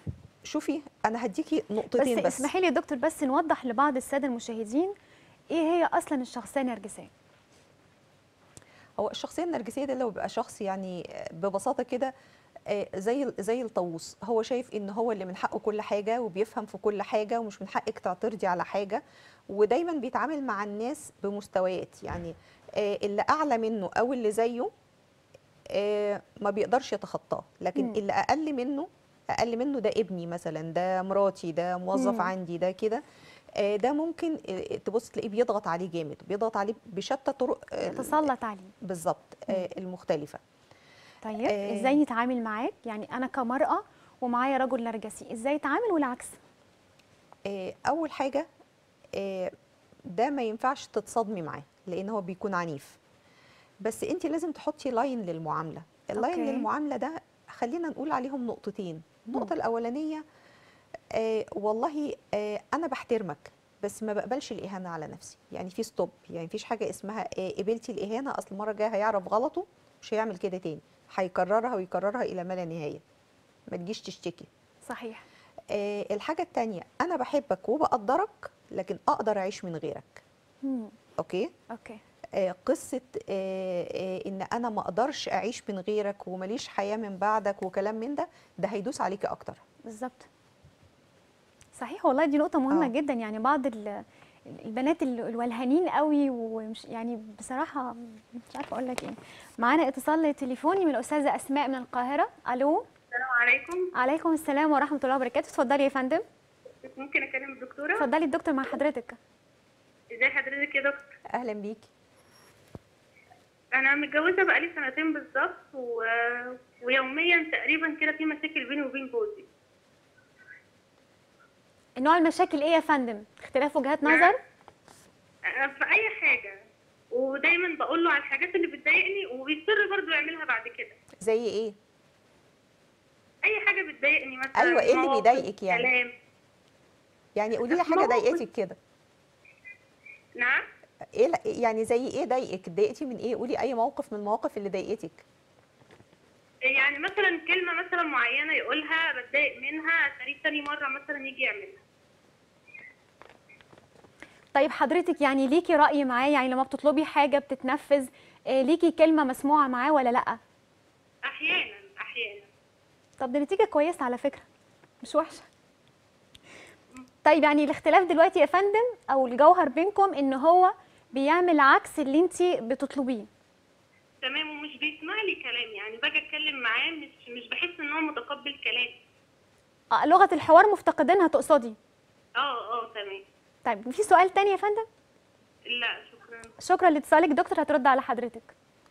شوفي انا هديكي بس نقطتين بس, بس. اسمحي لي يا دكتور بس نوضح لبعض الساده المشاهدين ايه هي اصلا الشخصيه النرجسيه. هو الشخصيه النرجسيه ده لو بيبقى شخص يعني ببساطه كده آه، زي زي الطاووس، هو شايف ان هو اللي من حقه كل حاجه وبيفهم في كل حاجه ومش من حقك تعترضي على حاجه، ودايما بيتعامل مع الناس بمستويات، يعني آه، اللي اعلى منه او اللي زيه آه، ما بيقدرش يتخطاه، لكن مم. اللي اقل منه اقل منه ده ابني مثلا، ده مراتي، ده موظف مم. عندي، ده كده آه، ده ممكن آه، تبص تلاقيه بيضغط عليه جامد، بيضغط عليه بشتى طرق آه، يتسلط عليه. بالظبط مم. آه، المختلفه. طيب آه، ازاي نتعامل معاك؟ يعني انا كمرأة ومعايا رجل نرجسي، ازاي اتعامل والعكس؟ آه، اول حاجه آه، ده ما ينفعش تتصادمي معاه لان هو بيكون عنيف، بس انت لازم تحطي لاين للمعامله. اللاين اوكي. للمعامله ده خلينا نقول عليهم نقطتين. مم. النقطه الاولانيه آه والله آه انا بحترمك بس ما بقبلش الاهانه على نفسي، يعني في ستوب، يعني مفيش حاجه اسمها آه قبلتي الاهانه اصل المره الجايه هيعرف غلطه مش هيعمل كده تاني، هيكررها ويكررها الى ما لا نهايه، ما تجيش تشتكي. صحيح. آه الحاجه التانيه، انا بحبك وبقدرك لكن اقدر اعيش من غيرك. مم. اوكي. اوكي. آه، قصة آه، آه، إن أنا ما أقدرش أعيش من غيرك ومليش حياة من بعدك وكلام من ده، ده هيدوس عليكي أكتر. بالظبط. صحيح والله، دي نقطة مهمة اه جدا. يعني بعض ال- البنات ال- الولهانين قوي، ومش يعني بصراحة مش عارفة اقول لك ايه. معانا اتصال تليفوني من الأستاذة أسماء من القاهرة. الو. السلام عليكم. عليكم السلام ورحمة الله وبركاته. اتفضلي يا فندم. ممكن اكلم الدكتوره؟ اتفضلي الدكتور مع حضرتك. ازي حضرتك يا دكتور؟ أهلا بيكي. انا متجوزه بقالي سنتين بالظبط و... ويوميا تقريبا كده في مشاكل بيني وبين جوزي. نوع المشاكل ايه يا فندم؟ اختلاف وجهات نعم. نظر؟ أه، في اي حاجه، ودايما بقول له على الحاجات اللي بتضايقني وبيصر برضه يعملها بعد كده. زي إيه؟ اي حاجه بتضايقني مثلا. أيوة، إيه اللي مواقف، بيضايقك يعني؟ كلام. يعني قولي لي حاجة مواقف. ضايقتك كده. نعم. إيه لا- يعني زي إيه ضايقك؟ اتضايقتي من إيه؟ قولي أي موقف من المواقف اللي ضايقتك. يعني مثلا كلمه مثلا معينه يقولها بتضايق منها، تاني تاني مره مثلا يجي يعملها. طيب حضرتك يعني ليكي رأي معاه؟ يعني لما بتطلبي حاجة بتتنفذ؟ آه، ليكي كلمة مسموعة معاه ولا لأ؟ احيانا احيانا. طب دي نتيجة كويسة على فكرة، مش وحشة. طيب يعني الاختلاف دلوقتي يا فندم أو الجوهر بينكم إن هو بيعمل عكس اللي انت بتطلبيه. تمام، ومش بيسمع لي كلام، يعني باجي اتكلم معاه مش مش بحس ان هو متقبل كلامي. آه، لغة الحوار مفتقدينها تقصدي؟ اه اه تمام. طيب في سؤال تاني يا فندم؟ لا شكرا. شكرا لاتصالك. دكتور هترد على حضرتك.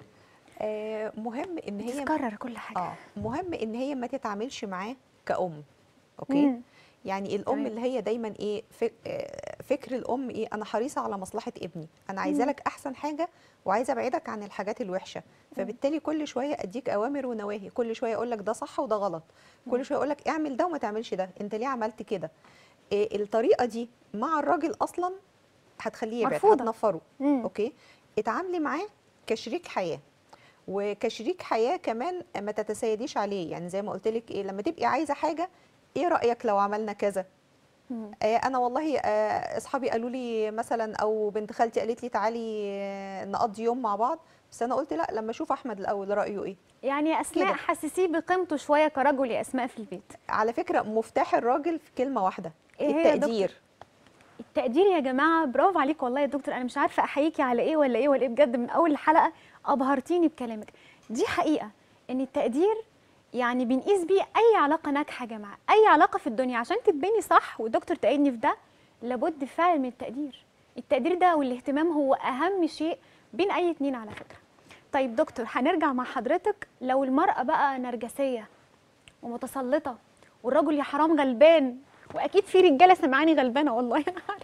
آه مهم إن هي بتتكرر كل حاجة. اه مهم ان هي ما تتعاملش معاه كأم. اوكي. مم. يعني الام تمام. اللي هي دايما ايه فك- آه، فكر الام ايه، انا حريصه على مصلحه ابني، انا عايزه مم. لك احسن حاجه وعايزه ابعدك عن الحاجات الوحشه، فبالتالي كل شويه اديك اوامر ونواهي، كل شويه اقول لك ده صح وده غلط، كل شويه اقول لك اعمل ده وما تعملش ده، انت ليه عملت كده. إيه الطريقه دي مع الراجل اصلا هتخليه يبعد، مرفوضة. هتنفره. مم. اوكي. اتعاملي معاه كشريك حياه، وكشريك حياه كمان ما تتسيديش عليه، يعني زي ما قلت لك ايه، لما تبقي عايزه حاجه ايه رايك لو عملنا كذا. مم. آه انا والله آه اصحابي قالوا لي مثلا او بنت خالتي قالت لي تعالي آه نقضي يوم مع بعض، بس انا قلت لا لما اشوف احمد الاول رايه ايه. يعني يا أسماء كده. حسسيه بقيمته شوية كرجل يا أسماء في البيت. على فكره مفتاح الراجل في كلمه واحده، إيه هي يا دكتور؟ التقدير. التقدير يا جماعه، برافو عليك والله يا دكتور. انا مش عارفه احييكي على ايه ولا ايه ولا ايه، بجد من اول الحلقه ابهرتيني بكلامك. دي حقيقه ان التقدير يعني بنقيس بيه اي علاقه ناجحه يا جماعه، اي علاقه في الدنيا عشان تتبني صح، والدكتور تأيدني في ده، لابد فعلا من التقدير. التقدير ده والاهتمام هو اهم شيء بين اي اتنين على فكره. طيب دكتور هنرجع مع حضرتك، لو المراه بقى نرجسيه ومتسلطه والرجل يا حرام غلبان، واكيد في رجاله سمعاني غلبانه والله.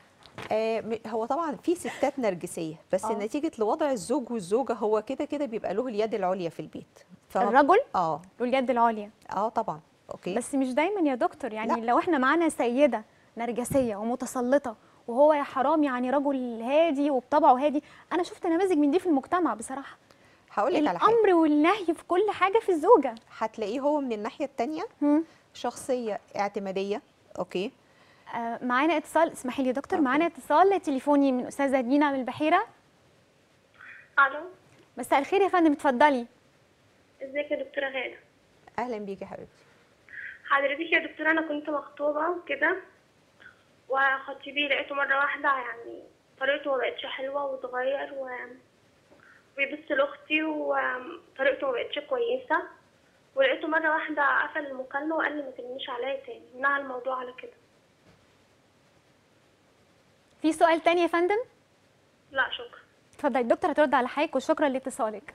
آه م- هو طبعا في ستات نرجسيه، بس آه. نتيجه لوضع الزوج والزوجه هو كده كده بيبقى له اليد العليا في البيت. فما- الرجل اه له اليد العليا، اه طبعا. اوكي. بس مش دايما يا دكتور. يعني لا. لو احنا معانا سيده نرجسيه ومتسلطه وهو يا حرام يعني رجل هادي وبطبعه هادي، انا شفت نماذج من دي في المجتمع بصراحه. هقول لك على حاجه، الامر والنهي في كل حاجه في الزوجه. هتلاقيه هو من الناحيه الثانيه هم. شخصيه اعتماديه. اوكي. آه معانا اتصال، اسمحي لي يا دكتور. أوكي. معانا اتصال تليفوني من استاذه دينا من البحيره. الو. مساء الخير يا فندم، اتفضلي. ازيك يا دكتوره غاده؟ اهلا بيكي يا حبيبتي. حضرتك يا دكتورة أنا كنت مخطوبة وكده، وخطيبي لقيته مرة واحدة يعني طريقته ما بقتش حلوة واتغير و بيبص لأختي وطريقته ما بقتش كويسة، ولقيته مرة واحدة قفل المكالمة وقال لي ما ترنيش عليا تاني، نهى الموضوع على كده. في سؤال تاني يا فندم؟ لا شكرا. اتفضلي الدكتور هترد على حضرتك، وشكرا لاتصالك.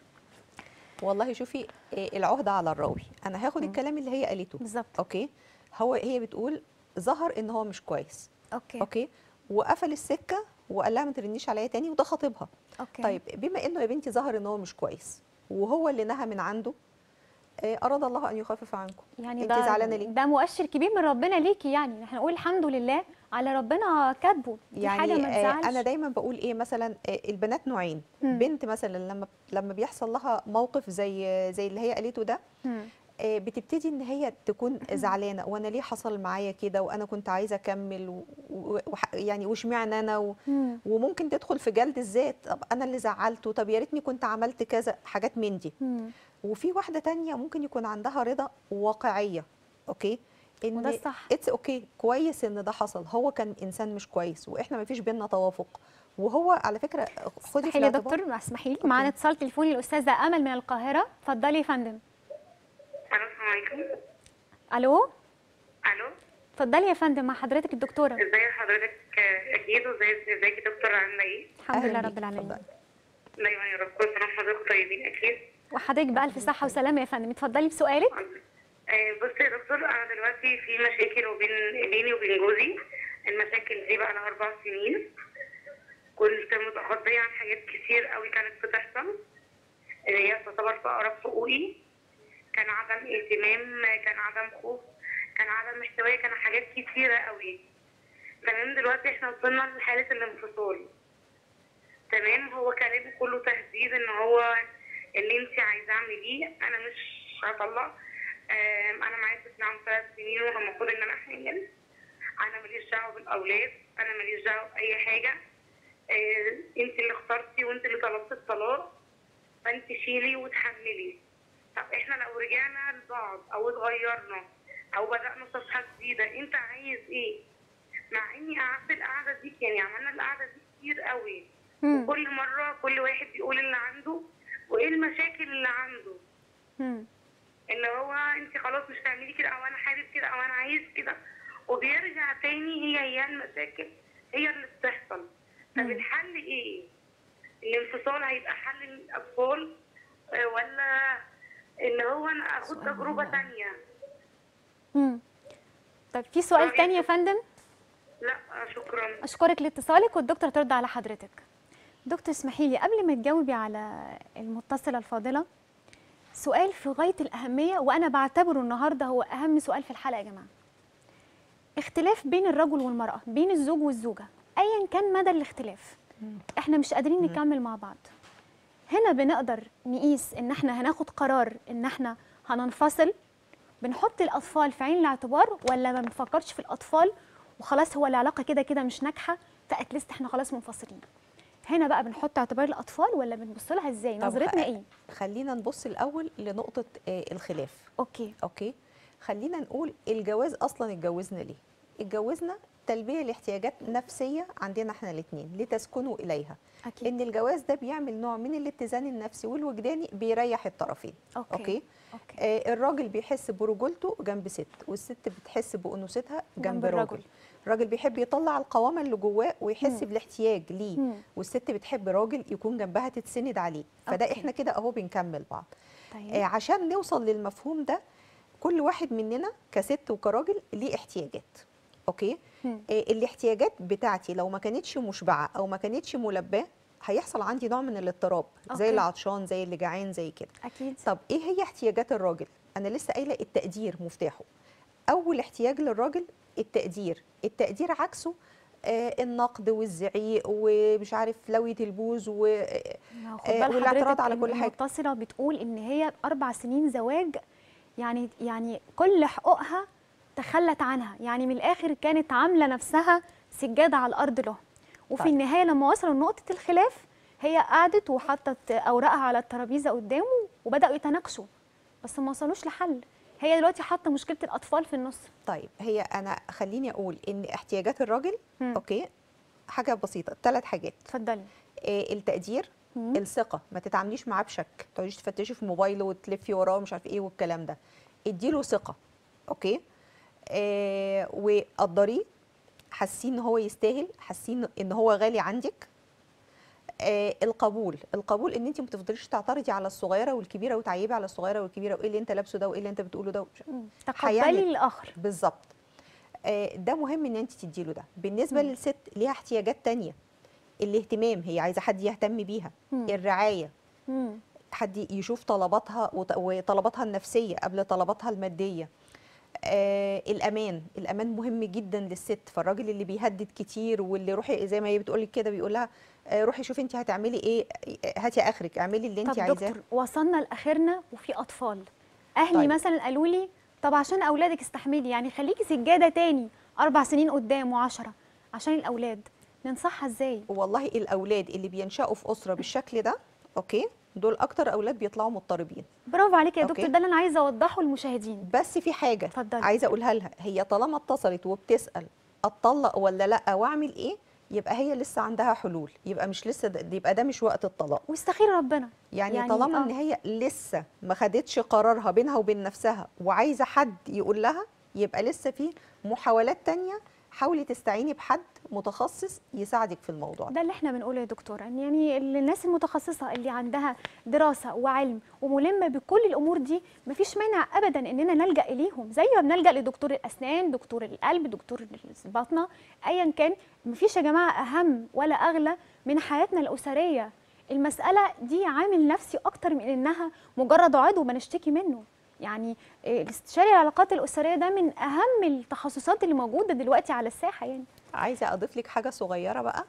والله شوفي إيه العهده على الراوي، انا هاخد الكلام اللي هي قالته بالظبط. اوكي. هو هي بتقول ظهر ان هو مش كويس اوكي اوكي، وقفل السكه وقال لها ما ترنيش عليا تاني، وده خطيبها. اوكي طيب بما انه يا بنتي ظهر ان هو مش كويس وهو اللي نهى من عنده، إيه اراد الله ان يخفف عنكم. يعني انت ده زعلانه ليه؟ ده مؤشر كبير من ربنا ليكي، يعني احنا نقول الحمد لله على ربنا كاتبه، دي يعني حاجه ما آه، تزعلش. انا دايما بقول ايه مثلا، آه، البنات نوعين. مم. بنت مثلا لما لما بيحصل لها موقف زي زي اللي هي قالته ده، مم. آه، بتبتدي ان هي تكون زعلانه، وانا ليه حصل معايا كده، وانا كنت عايزه اكمل و... و... وح- يعني واشمعنى انا و... مم. وممكن تدخل في جلد الذات، طب انا اللي زعلته، طب يا ريتني كنت عملت كذا، حاجات من دي. مم. وفي واحده تانية ممكن يكون عندها رضا واقعيه اوكي، ان وده الصح. اتس اوكي كويس ان ده حصل، هو كان انسان مش كويس واحنا ما فيش بينا توافق، وهو على فكره خدي في اسمحي لي يا الاعتبار. دكتور، اسمحي لي، معانا اتصال تليفوني الاستاذه امل من القاهره، اتفضلي يا فندم. السلام عليكم. الو الو، اتفضلي يا فندم، مع حضرتك الدكتوره. ازي حضرتك؟ اكيد. وازي ازيك يا دكتور، عامله ايه؟ الحمد أهلاً لله بيكي، رب العالمين. اتفضلي. دايما يا رب كل سنه وحضرتك طيبين اكيد. وحضرتك بألف صحه وسلامه يا فندم، اتفضلي بسؤالك. آه، بصي يا دكتور، انا دلوقتي في مشاكل وبين بيني وبين جوزي. المشاكل دي بقى لها اربع سنين. كنت متخطيه عن حاجات كتير قوي كانت بتحصل، اللي هي تعتبر في اقرب حقوقي. كان عدم اهتمام، كان عدم خوف، كان عدم احتواء، كان حاجات كتيره قوي. تمام، دلوقتي احنا وصلنا لحاله الانفصال. تمام، هو كلامه كله تهديد ان هو اللي انت عايزاه اعمليه، انا مش هطلق. آم، انا معايا طفل عنده ثلاث سنين والمفروض ان انا حامل. انا ماليش دعوه بالاولاد، انا ماليش دعوه باي حاجه. آه، انت اللي اخترتي وانت اللي طلبتي الطلاق، فانت شيلي وتحملي. طب احنا لو رجعنا لبعض او اتغيرنا او بدانا صفحه جديده، انت عايز ايه؟ مع اني قعدت القعده دي، يعني عملنا القعده دي كتير قوي، مم. وكل مره كل واحد بيقول اللي عنده وايه المشاكل اللي عنده، مم. اللي هو انت خلاص مش هتعملي كده، او انا حابب كده، او انا عايز كده، وبيرجع تاني هي هي المشاكل هي اللي بتحصل. طب مم. الحل ايه؟ الانفصال هيبقى حل للاطفال، آه، ولا ان هو انا اخد سؤال تجربه مهم أوي. تانية؟ مم. طب في سؤال طيب. تاني يا فندم؟ لا آه، شكرا. اشكرك لاتصالك، والدكتور هترد على حضرتك. دكتور اسمحي لي قبل ما تجاوبي على المتصله الفاضله، سؤال في غايه الاهميه، وانا بعتبره النهارده هو اهم سؤال في الحلقه يا جماعه. اختلاف بين الرجل والمراه، بين الزوج والزوجه، ايا كان مدى الاختلاف، احنا مش قادرين نكمل مع بعض. هنا بنقدر نقيس ان احنا هناخد قرار ان احنا هننفصل، بنحط الاطفال في عين الاعتبار، ولا ما بنفكرش في الاطفال وخلاص هو العلاقه كده كده مش ناجحه فاتليست احنا خلاص منفصلين. هنا بقى بنحط اعتبار الاطفال ولا بنبص لها ازاي؟ طب نظرتنا خ- ايه؟ خلينا نبص الاول لنقطه آه، الخلاف. اوكي. اوكي، خلينا نقول الجواز اصلا اتجوزنا ليه؟ اتجوزنا تلبيه لاحتياجات نفسيه عندنا احنا الاثنين لتسكنوا اليها. اكيد. ان الجواز ده بيعمل نوع من الاتزان النفسي والوجداني، بيريح الطرفين. اوكي اوكي, اوكي. آه الراجل بيحس برجولته جنب ست، والست بتحس بانوثتها جنب, جنب جنب الرجل. راجل. الراجل بيحب يطلع القوامه اللي جواه ويحس مم. بالاحتياج ليه، مم. والست بتحب راجل يكون جنبها تتسند عليه. فده أوكي. احنا كده اهو بنكمل بعض. طيب. آه عشان نوصل للمفهوم ده، كل واحد مننا كست وكراجل ليه احتياجات. اوكي، مم. آه الاحتياجات بتاعتي لو ما كانتش مشبعه او ما كانتش ملباه، هيحصل عندي نوع من الاضطراب، أوكي. زي اللي عطشان، زي اللي جعان، زي كده. اكيد. طب ايه هي احتياجات الراجل؟ انا لسه قايله التقدير مفتاحه. اول احتياج للراجل التقدير. التقدير عكسه آه النقد والزعيق ومش عارف لويه البوز و ما هو خد آه، بال والاعتراض حضرتك على إن كل حاجه. المتصله بتقول ان هي اربع سنين زواج، يعني يعني كل حقوقها تخلت عنها، يعني من الاخر كانت عامله نفسها سجاده على الارض له. وفي طيب. النهايه لما وصلوا لنقطه الخلاف، هي قعدت وحطت اوراقها على الترابيزه قدامه وبداوا يتناقشوا، بس ما وصلوش لحل. هي دلوقتي حاطه مشكله الاطفال في النص. طيب هي انا خليني اقول ان احتياجات الراجل مم. اوكي حاجه بسيطه، ثلاث حاجات. اتفضلي. إيه التقدير، مم. الثقه، ما تتعامليش معاه بشك، ما تقعديش تفتشي في موبايله وتلفي وراه ومش عارف ايه والكلام ده. اديله ثقه اوكي. إيه وقدريه، حسيه ان هو يستاهل، حسيه ان هو غالي عندك. آه القبول، القبول ان انت ما تفضليش تعترضي على الصغيره والكبيره وتعيبي على الصغيره والكبيره، وايه اللي انت لابسه ده وايه اللي انت بتقوله ده. مم. حياني- تقبلي الاخر. بالظبط. آه ده مهم ان انت تديله ده. بالنسبه مم. للست ليها احتياجات تانية، الاهتمام، هي عايزه حد يهتم بيها. مم. الرعايه، مم. حد يشوف طلباتها وط- وطلباتها النفسيه قبل طلباتها الماديه. آه الامان، الامان مهم جدا للست. فالراجل اللي بيهدد كتير واللي روحي زي ما هي بتقول لك كده، بيقول لها آه روحي شوفي انت هتعملي ايه، هاتي اخرك، اعملي اللي انت طب عايزاه. دكتور، وصلنا لاخرنا وفي اطفال، اهلي طيب. مثلا قالوا لي طب عشان اولادك استحملي، يعني خليكي سجاده تاني اربع سنين قدام وعشرة عشان الاولاد، ننصحها ازاي؟ والله الاولاد اللي بينشأوا في اسره بالشكل ده اوكي، دول اكتر اولاد بيطلعوا مضطربين. برافو عليكي يا أوكي. دكتور، ده اللي انا عايزه اوضحه للمشاهدين. بس في حاجه اتفضلي. عايزه اقولها لها، هي طالما اتصلت وبتسال اتطلق ولا لا واعمل ايه، يبقى هي لسه عندها حلول، يبقى مش لسه ده، يبقى ده مش وقت الطلاق. واستخيري ربنا. يعني, يعني يعني طالما آه. ان هي لسه ما خدتش قرارها بينها وبين نفسها وعايزه حد يقول لها، يبقى لسه في محاولات تانية. حاولي تستعيني بحد متخصص يساعدك في الموضوع ده. ده اللي احنا بنقوله يا دكتوره، ان يعني الناس المتخصصه اللي عندها دراسه وعلم وملمه بكل الامور دي، مفيش مانع ابدا اننا نلجا اليهم، زي ما بنلجا لدكتور الاسنان، دكتور القلب، دكتور الباطنه، ايا كان. مفيش يا جماعه اهم ولا اغلى من حياتنا الاسريه. المساله دي عامل نفسي اكتر من انها مجرد عضو بنشتكي منه. يعني الاستشاري العلاقات الاسريه ده من اهم التخصصات اللي موجوده دلوقتي على الساحه. يعني عايزه اضيف لك حاجه صغيره بقى،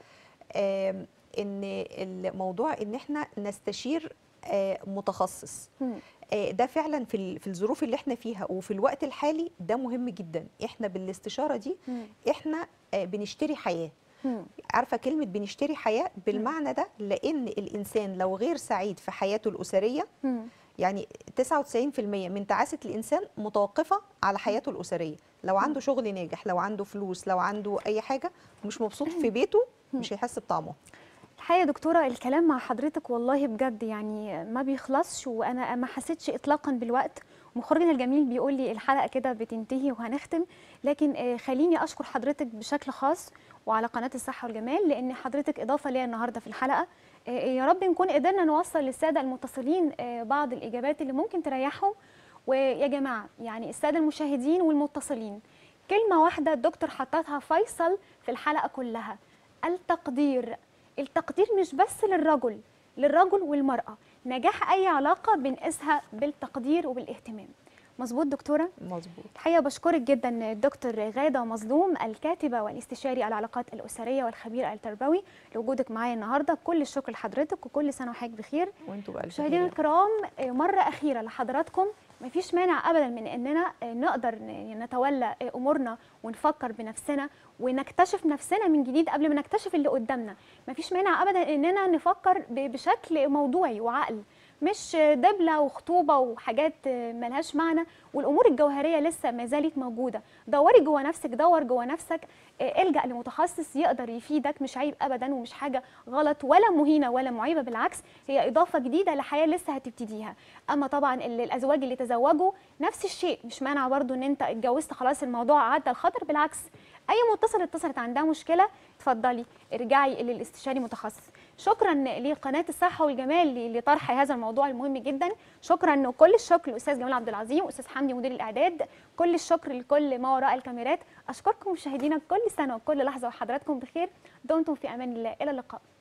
آم، ان الموضوع ان احنا نستشير آه، متخصص. مم. آه، ده فعلا في ال- في الظروف اللي احنا فيها وفي الوقت الحالي ده مهم جدا. احنا بالاستشاره دي مم. احنا آه، بنشتري حياه. مم. عارفه كلمه بنشتري حياه بالمعنى ده، لان الانسان لو غير سعيد في حياته الاسريه، مم. يعني تسعة وتسعين في المية من تعاسه الانسان متوقفه على حياته الاسريه. لو عنده شغل ناجح، لو عنده فلوس، لو عنده اي حاجه، مش مبسوط في بيته، مش هيحس بطعمه. الحقيقه يا دكتوره الكلام مع حضرتك والله بجد يعني ما بيخلصش، وانا ما حسيتش اطلاقا بالوقت. مخرجنا الجميل بيقول لي الحلقه كده بتنتهي وهنختم، لكن آه، خليني اشكر حضرتك بشكل خاص وعلى قناه الصحه والجمال، لان حضرتك اضافه ليا النهارده في الحلقه. آه، يا رب نكون قدرنا نوصل للساده المتصلين آه، بعض الاجابات اللي ممكن تريحهم. ويا جماعه يعني الساده المشاهدين والمتصلين، كلمه واحده الدكتور حطتها فيصل في الحلقه كلها: التقدير. التقدير مش بس للرجل، للرجل والمرأة. نجاح أي علاقة بنقيسها بالتقدير وبالاهتمام. مظبوط دكتورة؟ مظبوط. الحقيقة بشكرك جدا الدكتور غادة مظلوم، الكاتبة والاستشاري العلاقات الأسرية والخبير التربوي، لوجودك معايا النهاردة. كل الشكر لحضرتك وكل سنة وحضرتك بخير. وانتوا بقى مشاهدينا الكرام، مرة أخيرة لحضراتكم، مفيش مانع ابدا من اننا نقدر نتولى امورنا ونفكر بنفسنا ونكتشف نفسنا من جديد قبل ما نكتشف اللي قدامنا. مفيش مانع ابدا اننا نفكر بشكل موضوعي وعقل، مش دبله وخطوبه وحاجات ملهاش معنى والامور الجوهريه لسه ما زالت موجوده. دوري جوه نفسك، دور جوه نفسك، الجا لمتخصص يقدر يفيدك. مش عيب ابدا ومش حاجه غلط ولا مهينه ولا معيبه، بالعكس هي اضافه جديده لحياه لسه هتبتديها. اما طبعا الازواج اللي تزوجوا نفس الشيء، مش مانع برضو ان انت اتجوزت خلاص الموضوع عدى الخطر، بالعكس اي متصل اتصلت عندها مشكله اتفضلي ارجعي للاستشاري متخصص. شكرا لقناه الصحه والجمال لطرح هذا الموضوع المهم جدا. شكرا وكل الشكر للاستاذ جمال عبد العظيم واستاذ حمدي مدير الاعداد. كل الشكر لكل ما وراء الكاميرات. اشكركم مشاهدينا كل سنه وكل لحظه وحضراتكم بخير. دمتم في امان الله، الى اللقاء.